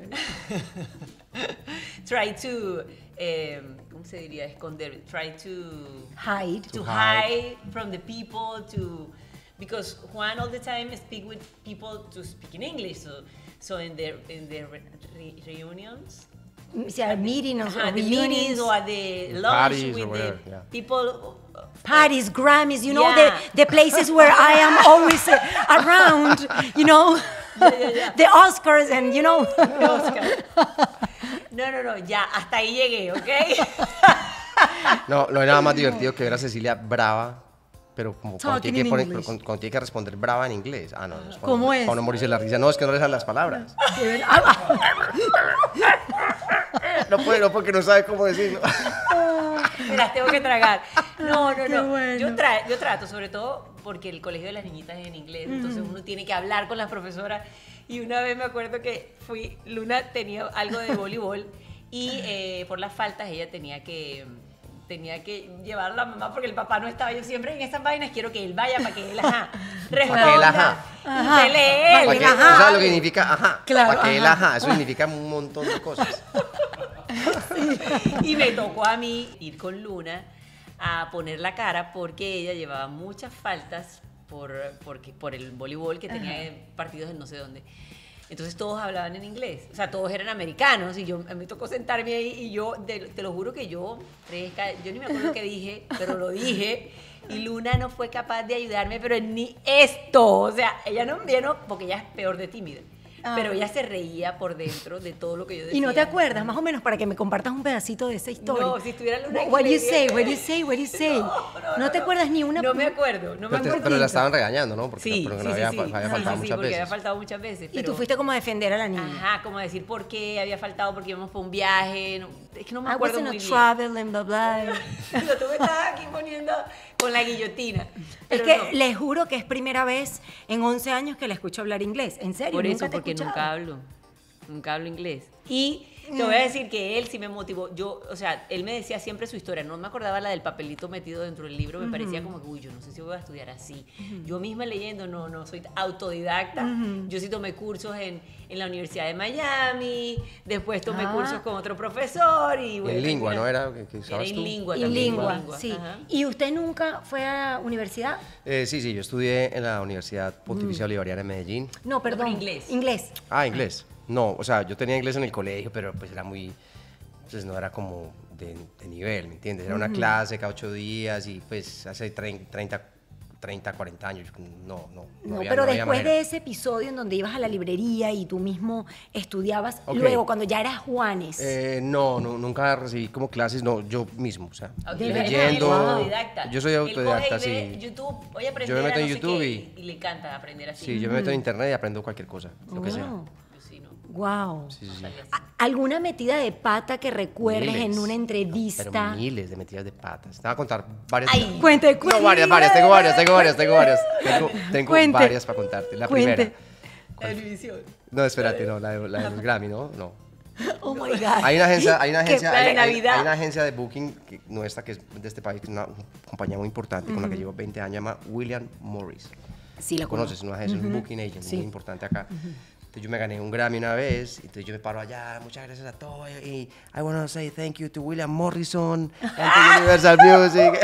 try to um, ¿cómo se diría? Esconder. Try to Hide. to To hide from the people to because Juan all the time speak with people to speak in English. So so in their in their re, re, reunions. O sea, meeting or At the reunions, meetings or at the lunch Parties or with the whatever, yeah. people. uh, parties, Grammys, you know, Yeah. the, the places where I am always uh, around, you know, the Oscars and, you know. Oscar. No, no, no, ya, hasta ahí llegué, ¿ok? No, no hay nada más divertido que ver a Cecilia brava, pero como cuando Talking tiene, in que poner- English. cuando- cuando tiene que responder brava en inglés. Ah, no, no es para- ¿Cómo es? Para no morirse la risa. No, es que no le salen las palabras. De verdad. Ah, No puede, no, porque no sabe cómo decirlo. Me las tengo que tragar. No, no, Qué no. bueno. Yo, tra- yo trato, sobre todo porque el colegio de las niñitas es en inglés, entonces uno tiene que hablar con las profesoras. Y una vez me acuerdo que fui, Luna tenía algo de voleibol y eh, por las faltas ella tenía que tenía que llevar a la mamá porque el papá no estaba. Yo siempre en esas vainas quiero que él vaya para que él, ajá, responda. que él, ajá. Ajá. Usted lee él, Para que, ajá. ¿sabes lo que significa ajá? Claro, Para que el ajá. ajá, eso significa un montón de cosas. Y me tocó a mí ir con Luna a poner la cara porque ella llevaba muchas faltas por, porque, por el voleibol que tenía partidos en no sé dónde. Entonces todos hablaban en inglés, o sea, todos eran americanos y yo me tocó sentarme ahí y yo, te, te lo juro que yo, fresca, yo ni me acuerdo qué dije, pero lo dije y Luna no fue capaz de ayudarme, pero ni esto, o sea, ella no, ella no porque ella es peor de tímida. Ah. Pero ella se reía por dentro de todo lo que yo decía. Y no te acuerdas, más o menos, para que me compartas un pedacito de esa historia. No, si estuviera Luna What aquí, do you le say? diría- What do you say? What do you say? No, No te acuerdas ni una. No me acuerdo, no me Pero, te- acuerdo. pero la estaban regañando, ¿no? Porque, Sí, porque sí, no sí, había, sí. fa- había Sí, faltado sí, muchas porque había veces. faltado muchas veces. Y pero- tú fuiste como a defender a la niña. Ajá, como a decir por qué había faltado, porque íbamos por un viaje. no- es que no me I acuerdo was in muy a bien. travel and blah blah. Lo tuve estaba aquí poniendo con la guillotina. Es pero que no. les juro que es primera vez en once años que la escucho hablar inglés. En serio, Por nunca eso, te he porque escuchado. nunca hablo. Nunca hablo inglés. Y te voy a decir que él sí me motivó. Yo, o sea, él me decía siempre su historia. No me acordaba la del papelito metido dentro del libro. Me parecía como que, uy, yo no sé si voy a estudiar así. Yo misma leyendo, no, no, soy autodidacta. Yo sí tomé cursos en, en la Universidad de Miami. Después tomé Ah. cursos con otro profesor. Y, bueno, En lingua, mira, ¿no? Era que, que Era usabas en tú. lingua En también. lengua, lingua, sí. ajá. ¿Y usted nunca fue a la universidad? Eh, sí, sí, yo estudié en la Universidad Pontificia Bolivariana en Medellín. No, perdón. inglés. Inglés. Ah, inglés. No, o sea, yo tenía inglés en el colegio, pero pues era muy, pues no era como de, de nivel, ¿me entiendes? Era una clase cada ocho días y pues hace treinta, treinta, cuarenta años. No, no. No, había, pero no había después manera. de ese episodio en donde ibas a la librería y tú mismo estudiabas, Ok. luego cuando ya eras Juanes, Eh, no, no, nunca recibí como clases, no, yo mismo, o sea, Ok, ¿De él es leyendo. autodidacta. Yo soy autodidacta, Él coge y sí. ve YouTube, voy a aprender Yo me meto a en no sé YouTube qué, y- y le encanta aprender así. Sí, yo me meto en internet y aprendo cualquier cosa, lo que sea. Oh. Yo sí, no. wow. Sí, sí, sí. Salí así. ¿Alguna metida de pata que recuerdes Miles. en una Pero entrevista? miles de metidas de patas. Te voy a contar varias. Ay, cuente, cuente. No, varias, varias, tengo varias, tengo varias, tengo varias. Tengo, tengo Cuente. varias para contarte. La Cuente. primera. La televisión. No, espérate, no, la de, la de los Grammy, ¿no? No. Oh my God. Hay una agencia, hay una Qué agencia, plan de hay, hay- Navidad. hay una agencia de booking que, nuestra que es de este país, que es una compañía muy importante con la que llevo veinte años, se llama William Morris. Sí, la Conoces, conozco. una agencia, un booking agent Sí. muy importante acá. Entonces yo me gané un Grammy una vez, entonces yo me paro allá, muchas gracias a todos, y I want to say thank you to William Morrison and to Universal Music.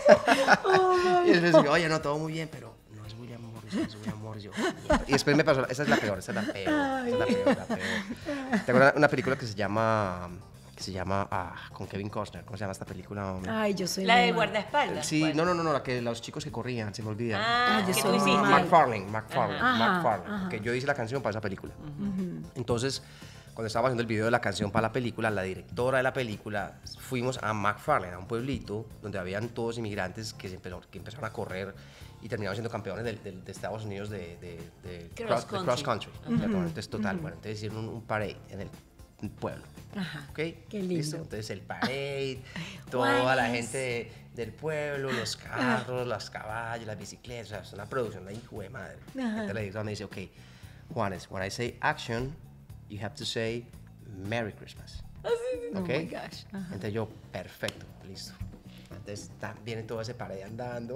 Y después digo, oye, no, todo muy bien, pero no es William Morrison, es William Morrison. Y después me pasó, esa es la peor, esa es la peor, esa es la peor, la peor. Tengo una, una película que se llama, que se llama, ah, con Kevin Costner, ¿cómo se llama esta película? hombre? Ay, yo soy La de muy mala. guardaespaldas. Sí, ¿cuál? no, no, no, no, la que los chicos que corrían, se me olvida. Ah, yo que soy tú hiciste. mal. McFarlane, McFarlane, Ajá, McFarlane, ajá. que yo hice la canción para esa película. Entonces, cuando estaba haciendo el video de la canción para la película, la directora de la película, fuimos a McFarlane, a un pueblito donde habían todos inmigrantes que, se empezó- que empezaron a correr y terminaron siendo campeones del- del- de, Estados Unidos de, de- de Cross de country. country. Entonces, total, bueno, entonces hicieron un, un parade en el pueblo. Ajá, ¿Ok? qué lindo. ¿Listo? Entonces el parade, toda la Juanes. gente de- del pueblo, los carros, los caballos, las bicicletas, o sea, es una producción de hijo de madre. Ajá. El televisor me dice, ok, Juanes, when I say action, you have to say Merry Christmas. Oh ¿Ok? my gosh. Ajá. Entonces yo, perfecto, listo. Entonces ta- viene todo ese parade andando.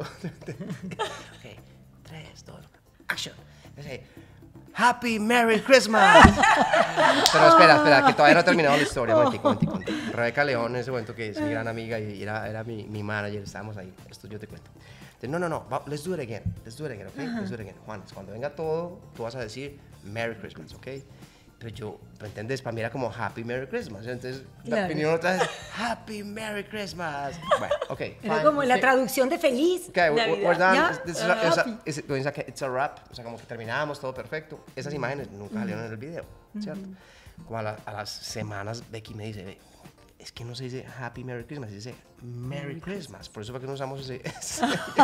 Ok, tres, dos, action. Entonces, Happy Merry Christmas. Pero espera, espera, que todavía no he terminado la historia. Un momentico, un momentico, un momentico. Rebeca León, en ese momento, que es mi gran amiga y era, era mi, mi manager, estábamos ahí. Esto yo te cuento. Entonces, no, no, no, va- let's do it again. Let's do it again, ¿ok? Let's do it again. Juan, cuando venga todo, tú vas a decir Merry Christmas, ¿ok? Pero yo, ¿me entiendes? Para mí era como Happy Merry Christmas. Entonces, Claro. la opinión otra vez, Happy Merry Christmas. Bueno, ok. Era fine, como la ok. traducción de feliz. Okay, we- we- we're done. Ya, This is a- it's a- happy. is it- it's a- it's a wrap. O sea, como que terminamos, todo perfecto. Esas imágenes nunca salieron en el video, ¿cierto? Como a, la- a las semanas, Becky me dice, "Ve, es que no se dice Happy Merry Christmas, se dice Merry Christmas. Por eso, ¿para qué no usamos ese...? ese-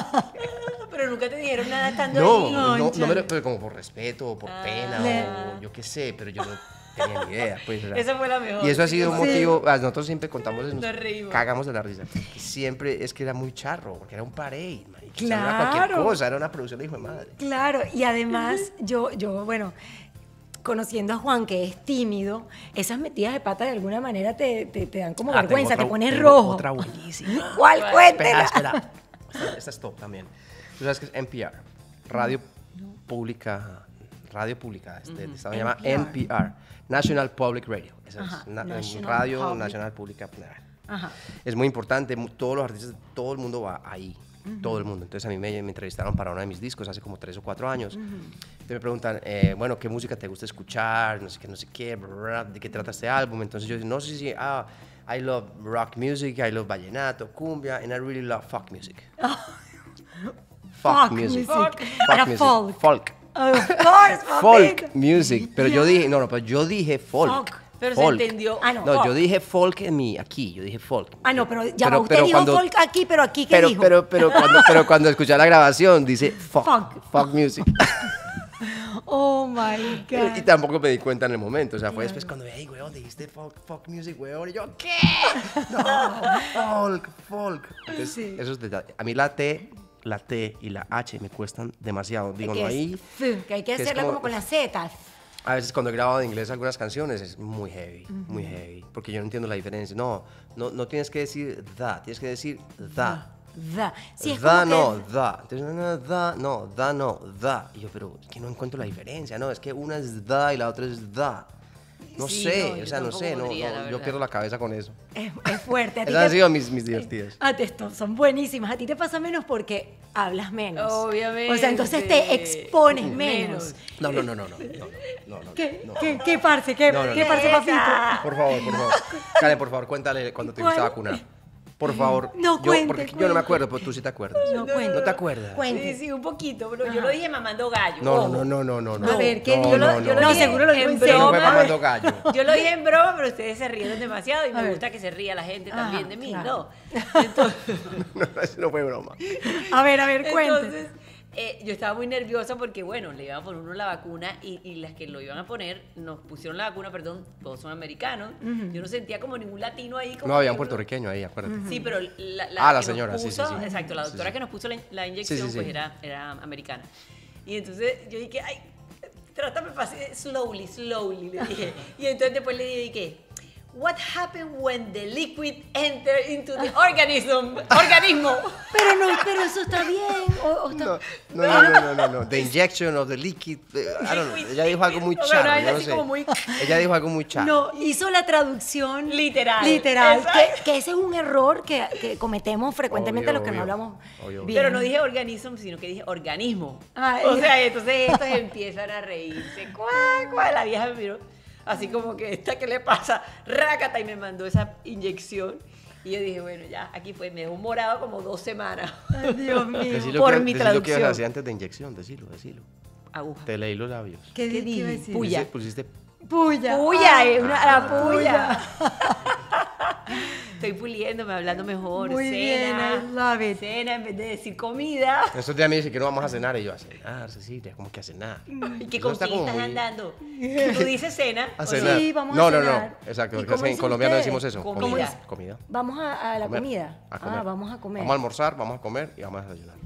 Pero nunca te dijeron nada estando no, ahí. no, no, Concha. me lo- pero como por respeto o por Ah. pena Le- o yo qué sé, pero yo no tenía ni idea. Pues, o sea. Esa fue la mejor. Y eso ha sido un Sí. motivo, ah, nosotros siempre contamos, nos Nos reímos. cagamos de la risa. porque Siempre es que era muy charro, porque era un parade, marica, o sea, no era cualquier Claro. cosa, era una producción de hijo de madre. Claro, y además yo, yo, bueno, conociendo a Juan, que es tímido, esas metidas de pata de alguna manera te, te, te dan como Ah, vergüenza, tengo te otra- pones tengo rojo. Otra buenísima. ¿Cuál? Espera, Cuéntela. espera. Esta, esta es top también. Tú sabes que es N P R, Radio Pública, Radio Pública, este, el estado se llama N N P R. P R, National Public Radio. Esa Ajá, es na- National Radio Public. Nacional Pública. Ajá. Es muy importante, mu- todos los artistas, todo el mundo va ahí, todo el mundo. Entonces a mí me, me entrevistaron para uno de mis discos hace como tres o cuatro años. Entonces me preguntan, eh, bueno, ¿qué música te gusta escuchar? No sé qué, no sé qué, bla, bla, bla, ¿de qué trata este álbum? Entonces yo digo, no sé si, ah, I love rock music, I love vallenato, cumbia, and I really love folk music. Folk music. Folk Era music. folk. Folk. Of course, Folk papito. music. Pero yo dije, no, no, pero yo dije folk. Folk. Pero folk. se entendió. Ah, no. No, folk. yo dije folk en mi, aquí, yo dije folk. Ah, no, pero ya va, usted dijo cuando- folk aquí, pero aquí, ¿qué pero, dijo? pero, pero, cuando, pero cuando escuché la grabación dice folk, Folk. folk music. Oh, my God. Y tampoco me di cuenta en el momento. O sea, fue después cuando me dije, weón, dijiste folk, folk music, weón. Y yo, ¿qué? No, folk, folk. Entonces, Sí. esos detalles. A mí la T, la T y la H me cuestan demasiado. Digo, que no es ahí. f, que hay que que es hacerla como- como con las zetas. A veces cuando he grabado en inglés algunas canciones es muy heavy, muy heavy. Porque yo no entiendo la diferencia. No, no, no tienes que decir da, tienes que decir da. Da. Sí, es da como no, que- da. Entonces, no, no, da, no, da no, da. Y yo, pero es que no encuentro la diferencia, no, es que una es da y la otra es da. No Sí, sé, no, yo o sea, no tampoco sé, no, podría, no, la yo verdad. pierdo la cabeza con eso. Es, es fuerte. A ti Esas han te- sido mis, mis divertidas. A ti esto, son buenísimas. A ti te pasa menos porque hablas menos. Obviamente. O sea, entonces te expones menos. Menos. No, no, no, no, no, no, no, no, ¿Qué, no. qué, qué parce? ¿Qué, No, no, qué no. parce, papito? Por favor, por favor. Karen, por favor, cuéntale cuando te fuiste a vacunar. Por favor. No, yo, cuente, porque yo no cuente. me acuerdo, pero tú sí te acuerdas. No, ¿No, cuente. te acuerdas? Cuente. Sí, sí, un poquito, pero yo lo dije mamando gallo. No, ojo. no, no, no, no, no. A ver, ¿qué no, dijo? no, Yo no, lo No, dije seguro lo dijo en en Eso no fue broma. mamando gallo. Yo lo dije en broma, pero ustedes se rieron demasiado y A me ver. gusta que se ría la gente Ajá, también de mí, claro. ¿no? Entonces, No, eso no fue broma. A ver, a ver, cuente. entonces eh, yo estaba muy nerviosa porque, bueno, le iban a poner uno la vacuna y, y las que lo iban a poner, nos pusieron la vacuna, perdón, todos son americanos. Yo no sentía como ningún latino ahí. Como No, había un que uno- puertorriqueño ahí, acuérdate. Sí, pero la, Ah, la que nos señora, sí, puso- sí, sí. Exacto, la Sí, doctora sí. que nos puso la, la inyección, Sí, sí, sí. pues era, era americana. Y entonces yo dije, ay, trátame fácil, slowly, slowly, le dije. Y entonces después le dije, what happened when the liquid entered into the organism? Organismo. Pero no, pero eso está bien. O, o está- No, no, no, no, no, no, no. The injection of the liquid. eh, I don't know. Ella dijo algo muy Bueno, charro, ella yo no así sé. como muy- Ella dijo algo muy charro. No, hizo la traducción Literal. Literal. Exacto. Que, que ese es un error que, que cometemos frecuentemente Obvio, los que no obvio. hablamos Obvio, obvio. bien. Pero no dije organismo, sino que dije organismo. Ah, o y- sea, entonces estos empiezan a reírse. ¿Cuál, cuál? La vieja me miró así como que, ¿esta qué le pasa? Rácata, y me mandó esa inyección. Y yo dije, bueno, ya, aquí fue, me dejó morado como dos semanas. Ay, Dios mío. Decilo por que, mi decilo que ibas a traducción. hacer antes de inyección, decilo, decilo. Aguja. Te leí los labios. ¿Qué, ¿Qué di- dije? iba a decir? Puya. Pusiste, pusiste Puya. Puya, Ah, eh, una, la puya. puya. Estoy puliéndome, hablando mejor. Muy bien, cena, I love it. Cena en vez de decir comida. estos días me dice que no vamos a cenar y yo a cenar, Cecilia, ¿cómo que a cenar? ¿Y qué Eso está como conquistas muy- andando? Tú dices cena. A ¿o cenar. no? Sí, vamos a no, no, cenar. no, exacto, ¿Y porque cómo en dicen Colombia no ustedes? decimos eso. Comida. Comida. Comida. Vamos a, a la Comer. comida. A comer. Ah, vamos a comer. Vamos a almorzar, vamos a comer y vamos a desayunar.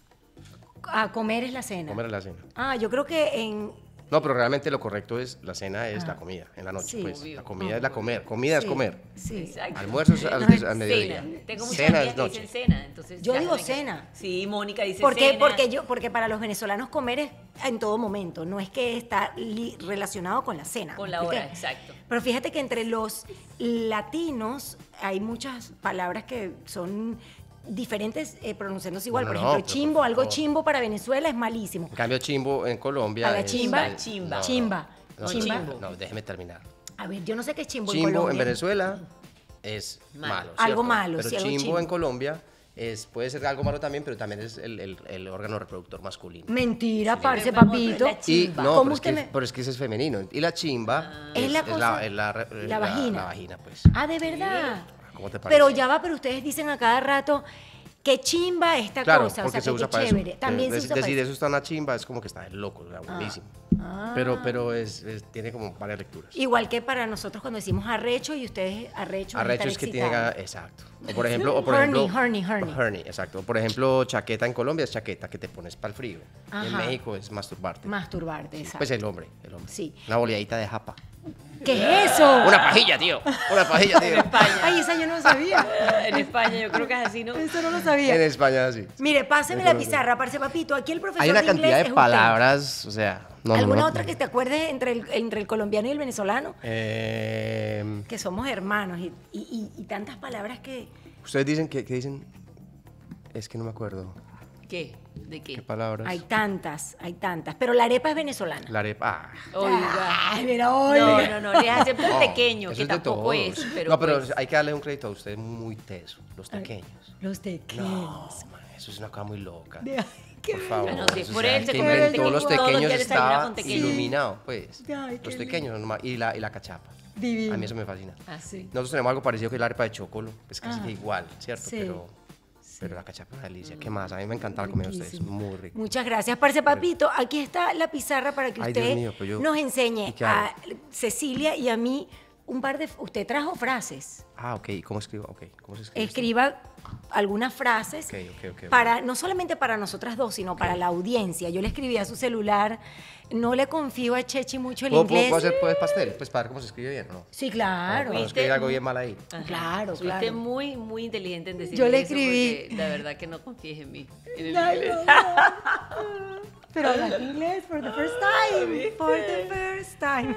A comer es la cena. Comer es la cena. Ah, yo creo que en... No, pero realmente lo correcto es, la cena es la comida, en la noche, Sí. pues. Obvio. La comida es la comer, comida es sí, comer. Sí. Exacto. Almuerzo es al, No, al mediodía. Cena. Tengo muchas Cena amigas es que noche. dicen cena. Entonces Yo ya digo saben que- cena. Sí, Mónica dice ¿Por qué? cena. Porque, yo, porque para los venezolanos comer es en todo momento, no es que está li- relacionado con la cena. Con ¿me la hora, expliqué? exacto. Pero fíjate que entre los latinos hay muchas palabras que son diferentes eh, pronunciándose igual. No, por no, ejemplo, no, pero chimbo, por algo favor. chimbo para Venezuela es malísimo. En cambio, chimbo en Colombia A la es- chimba, es- chimba. no, Chimba. No, no, Chimba. no, no, déjeme terminar. A ver, yo no sé qué es chimbo, en Chimbo en Colombia. Venezuela es Malo. malo. Algo ¿cierto? malo, Pero sí, algo chimbo, chimbo. en Colombia es, puede ser algo malo también, pero también es el, el- el órgano reproductor masculino. Mentira, parce, Vamos, papito. la Y chimba. no, ¿Cómo pero es, usted que, me- pero es que ese es femenino. Y la chimba Es la cosa- es la, es la- la vagina. La vagina, pues. Ah, ¿de verdad? ¿Cómo te parece? Pero ya va, pero ustedes dicen a cada rato que chimba esta Claro, cosa, porque o sea, se que usa qué para chévere. eso. También se Es usa para decir, eso. eso está una chimba, es como que está de loco, o sea, buenísimo. Pero, pero es, es- tiene como varias lecturas. Igual que para nosotros cuando decimos arrecho y ustedes arrecho. Arrecho estar es que tiene excitado. ga- exacto. O por ejemplo, o por Horny, ejemplo, horny, horny. horny, exacto. Por ejemplo, chaqueta en Colombia es chaqueta que te pones para el frío. En Ajá. México es masturbarte. Masturbarte, exacto. Pues el hombre, el hombre. Sí. Una boleadita de japa. ¿Qué es eso? Una pajilla, tío. Una pajilla, tío. Ay, esa yo no lo sabía. En España yo creo que es así, ¿no? Eso no lo En sabía. España sí. Mire, páseme la pizarra, parce papito. Aquí el profesor Hay una de cantidad inglés de es usted. palabras, o sea, no, no, ¿Alguna no, otra no. que te acuerdes entre el, entre el colombiano y el venezolano? Eh, Que somos hermanos y, y- y- y tantas palabras que... Ustedes dicen que, que dicen, es que no me acuerdo. ¿Qué? ¿De ¿Qué qué? palabras? Hay tantas, hay tantas. Pero la arepa es venezolana. La arepa. Ah, Oiga. Ay, mira, No, oiga. no, no, les hace no, pequeño, eso que es de tampoco todos. es. Pero no, pero pues, hay que darle un crédito a ustedes muy teso, los pequeños. Los tequeños. No, man, eso es una cosa muy loca. De- qué Por favor. Bueno, sí, eso, por o sea, él el se que come el inventó los tequeño, todos los tequeños días desayuna estaba con tequeño. iluminado, pues. Ay, qué Los tequeños nomás, y la, y la cachapa. Divino. A mí eso me fascina. así. Nosotros tenemos algo parecido que es la arepa de chocolo, es casi Ah, que igual, ¿cierto? sí. Pero, pero la cachapa es una delicia. ¿Qué más? A mí me encanta la comida de ustedes, Riquísimo. muy rico. Muchas gracias, parce papito. Aquí está la pizarra para que Ay, usted Dios mío, pues yo- nos ¿y enseñe qué a hago? Cecilia y a mí un par de... Usted trajo frases. Ah, ok. ¿Y cómo escribo? Ok. ¿Cómo se escribe? esto? Escriba algunas frases Ok, ok, ok, ok. para no solamente para nosotras dos, sino para la audiencia. Yo le escribí a su celular. No le confío a Chechi mucho el ¿Puedo, puedo- inglés. puedo hacer pues, pastel? Pues para ver cómo se escribe bien, ¿o ¿no? Sí, claro. Para no escribir algo bien mal ahí. Ajá. Claro, Fuiste claro. muy, muy inteligente en decir Yo le eso, escribí. porque La verdad que no confíes en mí. En el Ay, inglés. no. Pero hablas inglés for the first time. For the first time.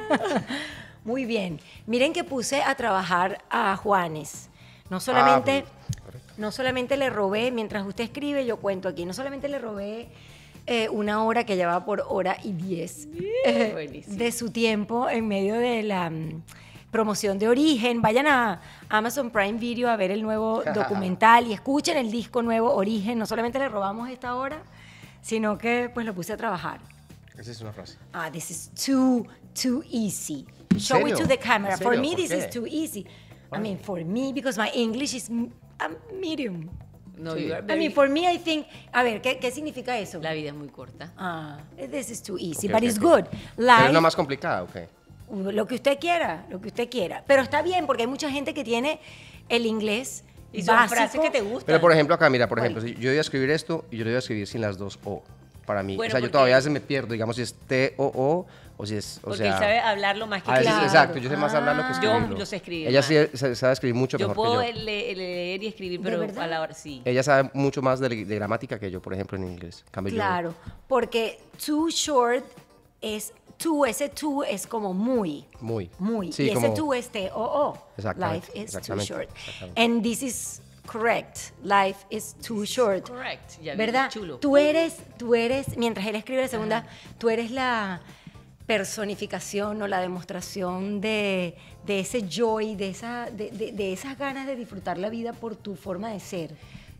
Muy bien. Miren que puse a trabajar a Juanes. No solamente, Ah, correcto. no solamente le robé, mientras usted escribe, yo cuento aquí, no solamente le robé eh, una hora que llevaba por hora y diez eh, Buenísimo. de su tiempo en medio de la mm, promoción de Origen. Vayan a Amazon Prime Video a ver el nuevo documental y escuchen el disco nuevo Origen. No solamente le robamos esta hora, sino que pues lo puse a trabajar. Esa es una frase. Ah, this is too, too easy. Show serio? it to the camera. ¿En For serio? me, ¿Por this qué? is too easy. I mean, for me, because my English is m- a medium. No, Sí. you are I very- mean, for me, I think... A ver, ¿qué, qué significa eso? la vida es muy corta. Ah, this is too easy, Ok, but ok, it's ok. good. ¿Pero Life, es una más complicada o qué? lo que usted quiera, lo que usted quiera. Pero está bien, porque hay mucha gente que tiene el inglés Y son básico. frases que te gustan. Pero por ejemplo, acá, mira, por ¿Cuál? ejemplo, si yo iba a escribir esto y yo lo iba a escribir sin las dos O. Para mí. Bueno, o sea, yo porque- todavía a veces me pierdo, digamos, si es T O O o si es. O Porque sea, él sabe hablarlo más que a veces, Claro. exacto, yo sé más hablarlo que Ah. escribirlo. Yo lo sé escribir Ella más. sí sa- sabe escribir mucho Yo mejor puedo que yo. le- leer y escribir, ¿De pero verdad? a la hora sí. Ella sabe mucho más de, de gramática que yo, por ejemplo, en inglés. En cambio, yo- Claro, porque too short es too, ese too es como muy. Muy. Muy. Sí, y ese como- too es T O O. Exactamente, Life is exactamente, too short. exactamente. And this is correct. Life is too short. Correct. Ya vi, ¿Verdad? chulo. Tú eres, tú eres, mientras él escribe la segunda, tú eres la personificación o la demostración de, de ese joy, de, esa, de, de- de esas ganas de disfrutar la vida por tu forma de ser.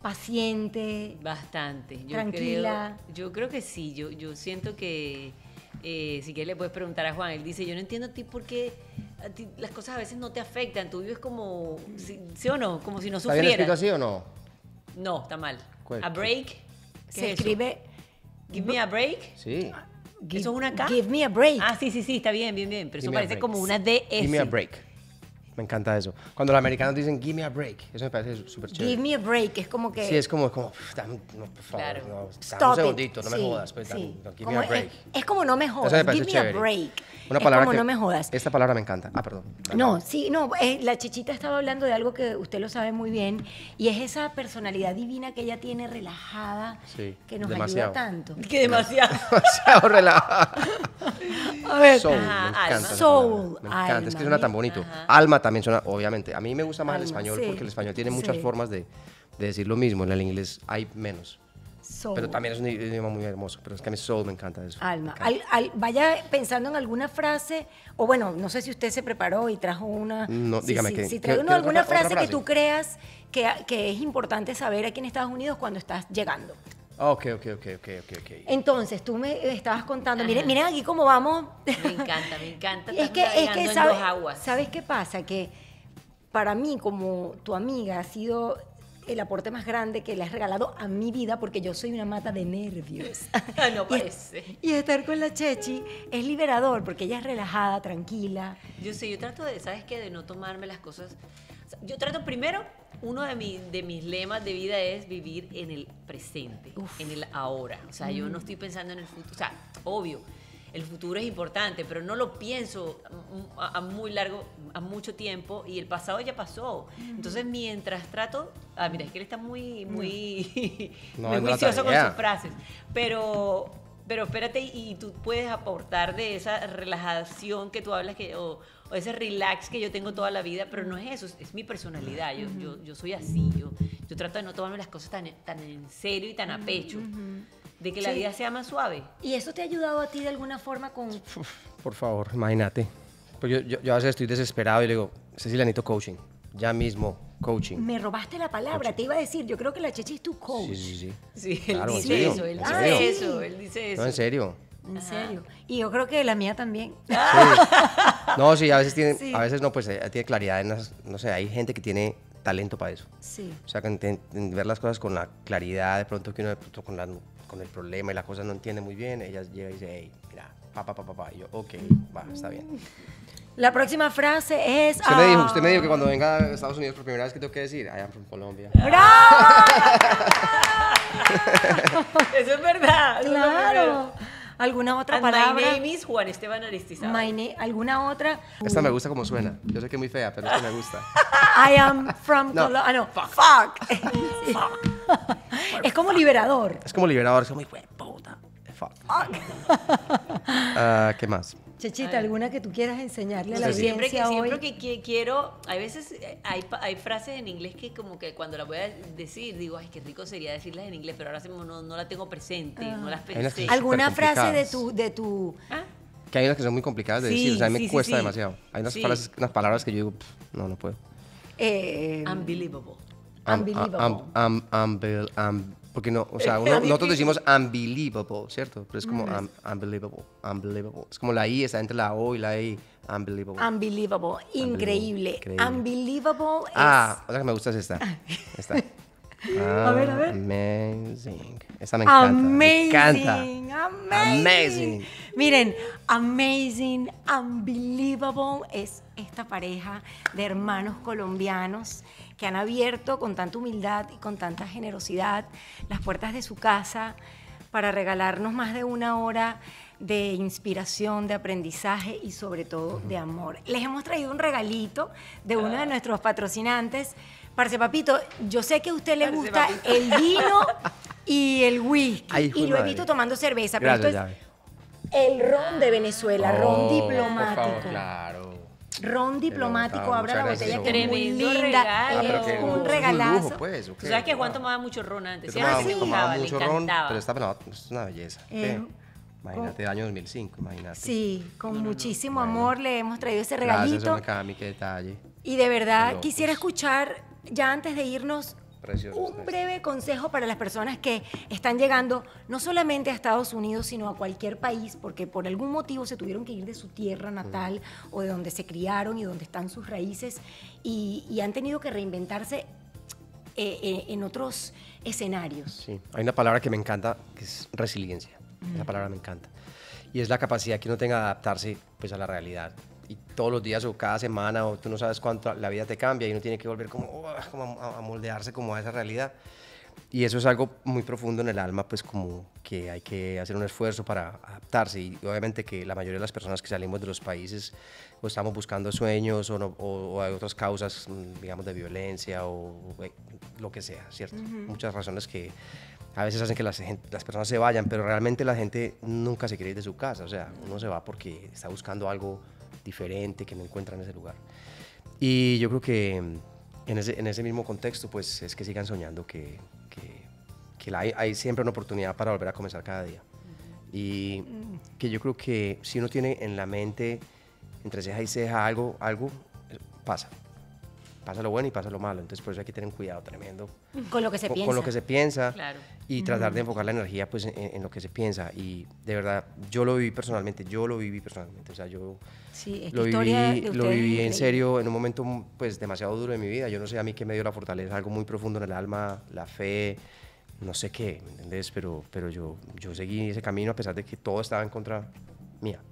Paciente. Bastante. Yo Tranquila. Creo, yo creo que sí. Yo, yo siento que, eh, si quieres le puedes preguntar a Juan. Él dice, yo no entiendo a ti por qué a ti las cosas a veces no te afectan. Tú vives como, ¿sí, sí o no? Como si no ¿Está bien escrito sufrieras. así o no? No, está mal. ¿Cuál? A break. ¿Qué Se es eso? escribe. Give me a break. Sí. Give, ¿Eso es una K? Give me a break. Ah, sí, sí, sí, está bien, bien, bien. Pero eso Give me a parece break. como una D S. Give me a break. Me encanta eso. Cuando los americanos dicen give me a break, eso me parece súper chévere. Give me a break. Es como que. Sí, es como, como "Uf, dame, no, por favor, Claro. no, dame Stop un it. segundito, no me Sí, jodas, pues, sí. dame- no, give Como me a break. Es, es como no me jodas. Eso me parece Give me chévere. a break. Una es palabra como que, no me jodas. Esta palabra me encanta. Ah, perdón. No, sí, no, eh, la Chichita estaba hablando de algo que usted lo sabe muy bien y es esa personalidad divina que ella tiene relajada Sí, que nos demasiado. ayuda tanto. Que demasiado. Demasiado relajada. A ver, Soul, Ajá, me encanta. alma. esa Soul, palabra. Me encanta, es que alma, suena ¿sí? tan bonito. Ajá. Alma también suena, obviamente. A mí me gusta más el Alma, español sí, porque el español tiene muchas sí. formas de, de decir lo mismo. En el inglés hay menos. soul, Pero también es un idioma muy hermoso. Pero es que a mí soul me encanta eso. alma. Me encanta. Al- al- vaya pensando en alguna frase, o bueno, no sé si usted se preparó y trajo una. No, si- dígame si, que- Si ¿qué- trae uno qué otra alguna fra- otra frase que frase? tú creas que, que es importante saber aquí en Estados Unidos cuando estás llegando. Ok, ok, ok, ok, ok, ok. Entonces, tú me estabas contando, miren, Ajá. miren aquí cómo vamos. Me encanta, me encanta. Es que, estar es navegando que en sabe- dos aguas. ¿sabes qué pasa? Que para mí, como tu amiga, ha sido el aporte más grande que le has regalado a mi vida porque yo soy una mata de nervios. Ah, no Y- parece. Y, estar con la Chechi es liberador porque ella es relajada, tranquila. Yo sé, yo trato de, ¿sabes qué? De no tomarme las cosas. O sea, yo trato primero, uno de, mi- de mis lemas de vida es vivir en el presente, Uf. en el ahora. O sea, yo no estoy pensando en el futuro. O sea, obvio, el futuro es importante, pero no lo pienso a, a muy largo, a mucho tiempo y el pasado ya pasó. Entonces, mientras trato. Ah, mira, es que él está muy, muy, No, muy no la juicioso con tarea. sus frases. Pero. Pero espérate, y tú puedes aportar de esa relajación que tú hablas, que, o, o ese relax que yo tengo toda la vida, pero no es eso, es, es mi personalidad. Yo, yo, yo soy así, yo, yo trato de no tomarme las cosas tan, tan en serio y tan a pecho, de que la Sí. vida sea más suave. ¿Y eso te ha ayudado a ti de alguna forma con...? Por favor, imagínate. Pues yo, yo, yo a veces estoy desesperado y le digo, Cecilia, necesito coaching. Ya mismo, coaching. Me robaste la palabra, te iba a decir, yo creo que la Chechi es tu coach. Sí, sí, sí. Sí, Claro, él ¿en dice serio? eso, él ¿En dice serio? eso, él dice eso. No, en serio. En serio. Y yo creo que la mía también. Sí. No, sí, a veces tiene, Sí. a veces no, pues eh, tiene claridad en las, no sé, hay gente que tiene talento para eso. Sí. O sea, que enten- en ver las cosas con la claridad, de pronto que uno de pronto con, la- con el problema y la cosa no entiende muy bien, ella llega y dice, hey, mira, pa, pa, pa, pa, pa. Y yo, ok, va, está bien. La próxima frase es... Usted, me dijo, ah, usted me dijo que cuando venga a Estados Unidos por primera vez, ¿qué tengo que decir? I am from Colombia. ¡Bravo! Eso es verdad. eso es Claro. verdad. ¿Alguna otra And palabra? my name is Juan Esteban Aristizábal. My na- ¿Alguna otra? Esta me gusta como suena. Yo sé que es muy fea, pero esta me gusta. I am from No. Colombia. Ah, no. Fuck. Sí. Es como liberador. Es como liberador, es como, "Hijo de puta, fuck". Ah, ¿qué más? Chechita, ¿alguna que tú quieras enseñarle a la Usted audiencia Siempre que, hoy? siempre que, que quiero, hay veces, eh, hay, pa- hay frases en inglés que como que cuando las voy a decir, digo, ay, qué rico sería decirlas en inglés, pero ahora se me- no, no la tengo presente, no las Hay unas pensé. que- ¿Alguna súper frase de complicadas. tu, de tu, ¿Ah? Que hay unas que son muy complicadas de Sí, decir, o sea, a mí sí, me sí, cuesta sí. demasiado. Hay unas, Sí. palabras, unas palabras que yo digo, "Pff, no, no puedo. Eh, Unbelievable. Am- Unbelievable. am- am- unbel- am- porque no, o sea, uno- nosotros decimos unbelievable, ¿cierto? Pero es como Mm. un- unbelievable, unbelievable. Es como la I está entre la O y la I, unbelievable. Unbelievable, increíble. Increíble. Unbelievable es... Ah, otra que me gusta es esta. Esta. A ver, a ver. Amazing. Esta me encanta. Amazing, Me encanta. amazing. Amazing. Miren, amazing, unbelievable es esta pareja de hermanos colombianos que han abierto con tanta humildad y con tanta generosidad las puertas de su casa para regalarnos más de una hora de inspiración, de aprendizaje y sobre todo de amor. Les hemos traído un regalito de uno de nuestros patrocinantes. Parce Papito, yo sé que a usted le Parce gusta Papito. el vino y el whisky. Ay, hijo y de lo he madre. visto tomando cerveza, pero Gracias, esto Llave. es el ron de Venezuela, ron Oh, diplomático. por favor, claro. Ron diplomático, notado, abra la muchas botella gracias, que es muy Tremendo linda. regalo. Es Ah, pero que un lujo, regalazo. lujo, pues, ¿o Tú qué? sabes que Juan Wow. tomaba mucho ron antes. Yo ¿sí? tomaba, Ah, sí, tomaba le mucho ron, encantaba. pero esta no, es una belleza. Eh, ¿Qué? Imagínate, año dos mil cinco, imagínate. Sí, con muchísimo Bueno. amor le hemos traído ese Gracias, regalito. hombre, Cami, qué detalle. Y de verdad Qué locos. quisiera escuchar, ya antes de irnos, Precioso, un ustedes. breve consejo para las personas que están llegando no solamente a Estados Unidos, sino a cualquier país, porque por algún motivo se tuvieron que ir de su tierra natal o de donde se criaron y donde están sus raíces y, y han tenido que reinventarse eh, eh, en otros escenarios. Sí, hay una palabra que me encanta, que es resiliencia. Esa palabra me encanta. Y es la capacidad que uno tenga de adaptarse pues, a la realidad. Y todos los días o cada semana, o tú no sabes cuánto la vida te cambia y uno tiene que volver como, oh, como a, a moldearse como a esa realidad. Y eso es algo muy profundo en el alma, pues como que hay que hacer un esfuerzo para adaptarse. Y obviamente que la mayoría de las personas que salimos de los países o estamos buscando sueños o, no, o, o hay otras causas, mm, digamos, de violencia o, o eh, lo que sea, ¿cierto? Muchas razones que a veces hacen que las, gen- las personas se vayan, pero realmente la gente nunca se quiere ir de su casa. O sea, uno se va porque está buscando algo diferente que no encuentra en ese lugar. Y yo creo que mm, en ese, en ese mismo contexto, pues es que sigan soñando que, que, que la- hay, hay siempre una oportunidad para volver a comenzar cada día. Y que yo creo que si uno tiene en la mente, entre ceja y ceja, algo, algo eh, pasa. Pasa lo bueno y pasa lo malo. Entonces, por eso hay que tener un cuidado tremendo Con lo que se con, piensa. con lo que se piensa Claro. y tratar de enfocar la energía pues, en, en lo que se piensa. Y de verdad, yo lo viví personalmente, yo lo viví personalmente. O sea, yo Sí, esta lo historia viví, de lo ustedes es viví en increíble. serio en un momento pues, demasiado duro de mi vida. Yo no sé a mí qué me dio la fortaleza, algo muy profundo en el alma, la fe, no sé qué, ¿me entendés? Pero, pero yo, yo seguí ese camino a pesar de que todo estaba en contra mía.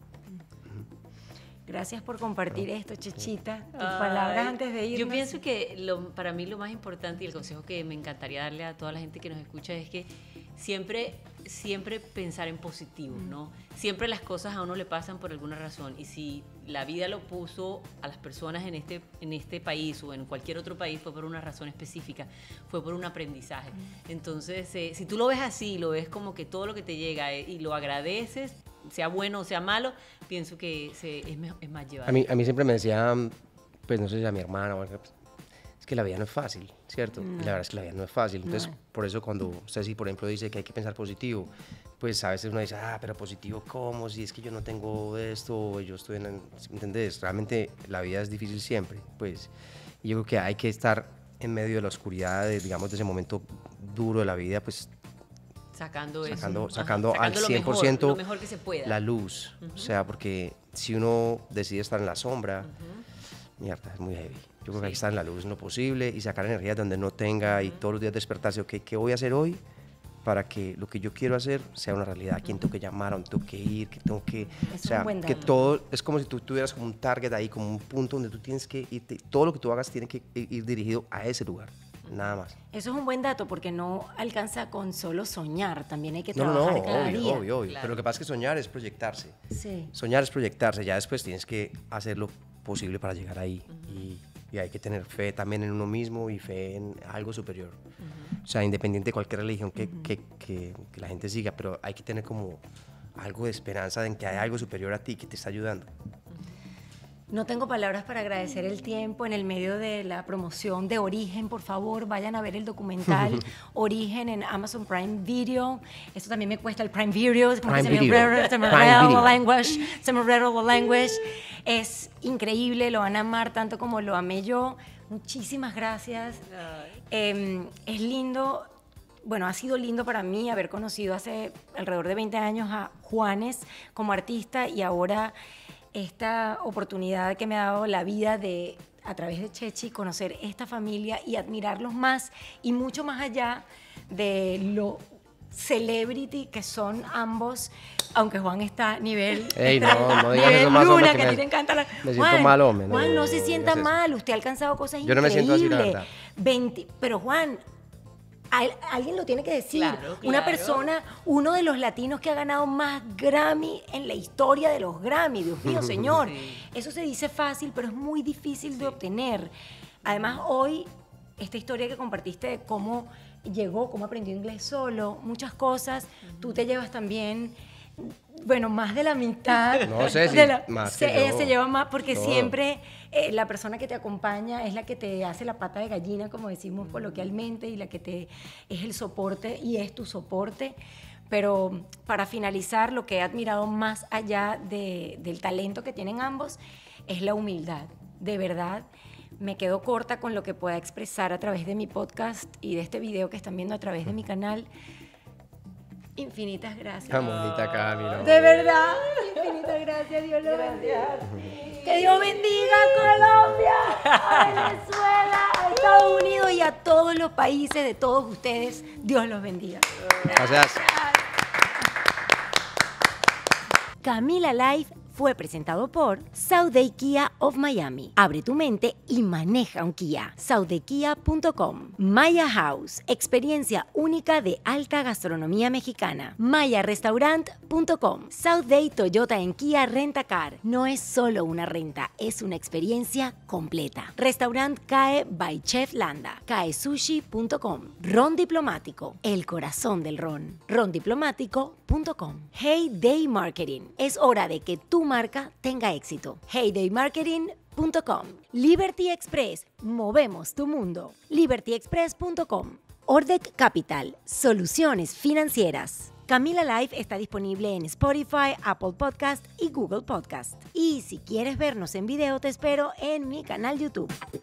Gracias por compartir esto, Chechita. Tus Ay, palabras antes de irnos. Yo pienso que lo- para mí lo más importante y el consejo que me encantaría darle a toda la gente que nos escucha es que siempre, siempre pensar en positivo, ¿no? Siempre las cosas a uno le pasan por alguna razón y si la vida lo puso a las personas en este, en este país o en cualquier otro país fue por una razón específica, fue por un aprendizaje. Entonces, eh, si tú lo ves así, lo ves como que todo lo que te llega eh, y lo agradeces, sea bueno o sea malo, pienso que se, es, me- es más llevadero. A mí, a mí siempre me decían, pues no sé si a mi hermana o algo, es que la vida no es fácil, ¿cierto? Y la verdad es que la vida no es fácil. Entonces, por eso cuando Ceci, por ejemplo, dice que hay que pensar positivo, pues a veces uno dice, ah, pero positivo, ¿cómo? Si es que yo no tengo esto, o yo estoy en... ¿Me entendés? Realmente la vida es difícil siempre, pues. Y yo creo que hay que estar en medio de la oscuridad, de, digamos, de ese momento duro de la vida, pues Sacando eso. sacando, Ajá, sacando, al sacando lo cien por mejor, ciento lo mejor que se pueda. la luz. O sea, porque si uno decide estar en la sombra, mierda, es muy heavy. Yo creo que hay que estar en la luz en lo posible y sacar energía donde no tenga y todos los días despertarse, ok, ¿qué voy a hacer hoy para que lo que yo quiero hacer sea una realidad? ¿A quién tengo que llamar? ¿A dónde tengo que ir? ¿Qué tengo que...? Es o sea, un buen que dato. todo es como si tú tuvieras como un target ahí, como un punto donde tú tienes que irte. Todo lo que tú hagas tiene que ir dirigido a ese lugar, nada más. Eso es un buen dato porque no alcanza con solo soñar, también hay que No, no, trabajar no, cada obvio, día. obvio, obvio. Claro. Pero lo que pasa es que soñar es proyectarse. Sí. Soñar es proyectarse, ya después tienes que hacer lo posible para llegar ahí. y, y hay que tener fe también en uno mismo y fe en algo superior. O sea, independiente de cualquier religión que, que, que, que la gente siga, pero hay que tener como algo de esperanza en que hay algo superior a ti que te está ayudando. No tengo palabras para agradecer el tiempo en el medio de la promoción de Origen. Por favor, vayan a ver el documental Origen en Amazon Prime Video. Eso también me cuesta el Prime Video. Es como Prime que se me Video. enreda- se me Prime enreda Video. la language, se me enreda la language. Es increíble, lo van a amar tanto como lo amé yo. Muchísimas gracias. Eh, es lindo. Bueno, ha sido lindo para mí haber conocido hace alrededor de veinte años a Juanes como artista y ahora esta oportunidad que me ha dado la vida de, a través de Chechi, conocer esta familia y admirarlos más y mucho más allá de lo celebrity que son ambos, aunque Juan está a nivel, Ey, no, no digas nivel eso más, hombre, Luna, que que a me- ti te encanta la... me siento Juan, mal, hombre, no, Juan, no, no, se no sienta digas eso. mal, usted ha alcanzado cosas Yo no me increíbles. siento así, la verdad. veinte, pero Juan, al- alguien lo tiene que decir. Claro, Una claro. persona, uno de los latinos que ha ganado más Grammy en la historia de los Grammy. Dios mío, señor. Sí. Eso se dice fácil, pero es muy difícil de obtener. Además, hoy, esta historia que compartiste de cómo llegó, cómo aprendió inglés solo, muchas cosas, tú te llevas también... Bueno, más de la mitad. No sé si de la- más se, que ella yo. se lleva más porque Todo. siempre eh, la persona que te acompaña es la que te hace la pata de gallina, como decimos coloquialmente, y la que te es el soporte y es tu soporte. Pero para finalizar, lo que he admirado más allá de- del talento que tienen ambos es la humildad. De verdad, me quedo corta con lo que pueda expresar a través de mi podcast y de este video que están viendo a través de mi canal. Infinitas gracias. La monjita Camilo. De verdad, infinitas gracias, Dios lo bendiga. Que Dios bendiga a Colombia, a Venezuela, a Estados Unidos y a todos los países de todos ustedes. Dios los bendiga. Gracias. Camila Live fue presentado por Sauday Kia of Miami. Abre tu mente y maneja un Kia. sauday kia punto com. Maya House, experiencia única de alta gastronomía mexicana. maya restaurant punto com. Sauday Toyota en Kia Rentacar. No es solo una renta, es una experiencia completa. Restaurant C A E by Chef Landa. cae sushi punto com. Ron Diplomático, el corazón del ron. ron diplomático punto com. Hey Day Marketing. Es hora de que tu marca tenga éxito. hey day marketing punto com. Liberty Express. Movemos tu mundo. liberty express punto com. Ordec Capital. Soluciones financieras. Camila Live está disponible en Spotify, Apple Podcast y Google Podcast. Y si quieres vernos en video, te espero en mi canal YouTube.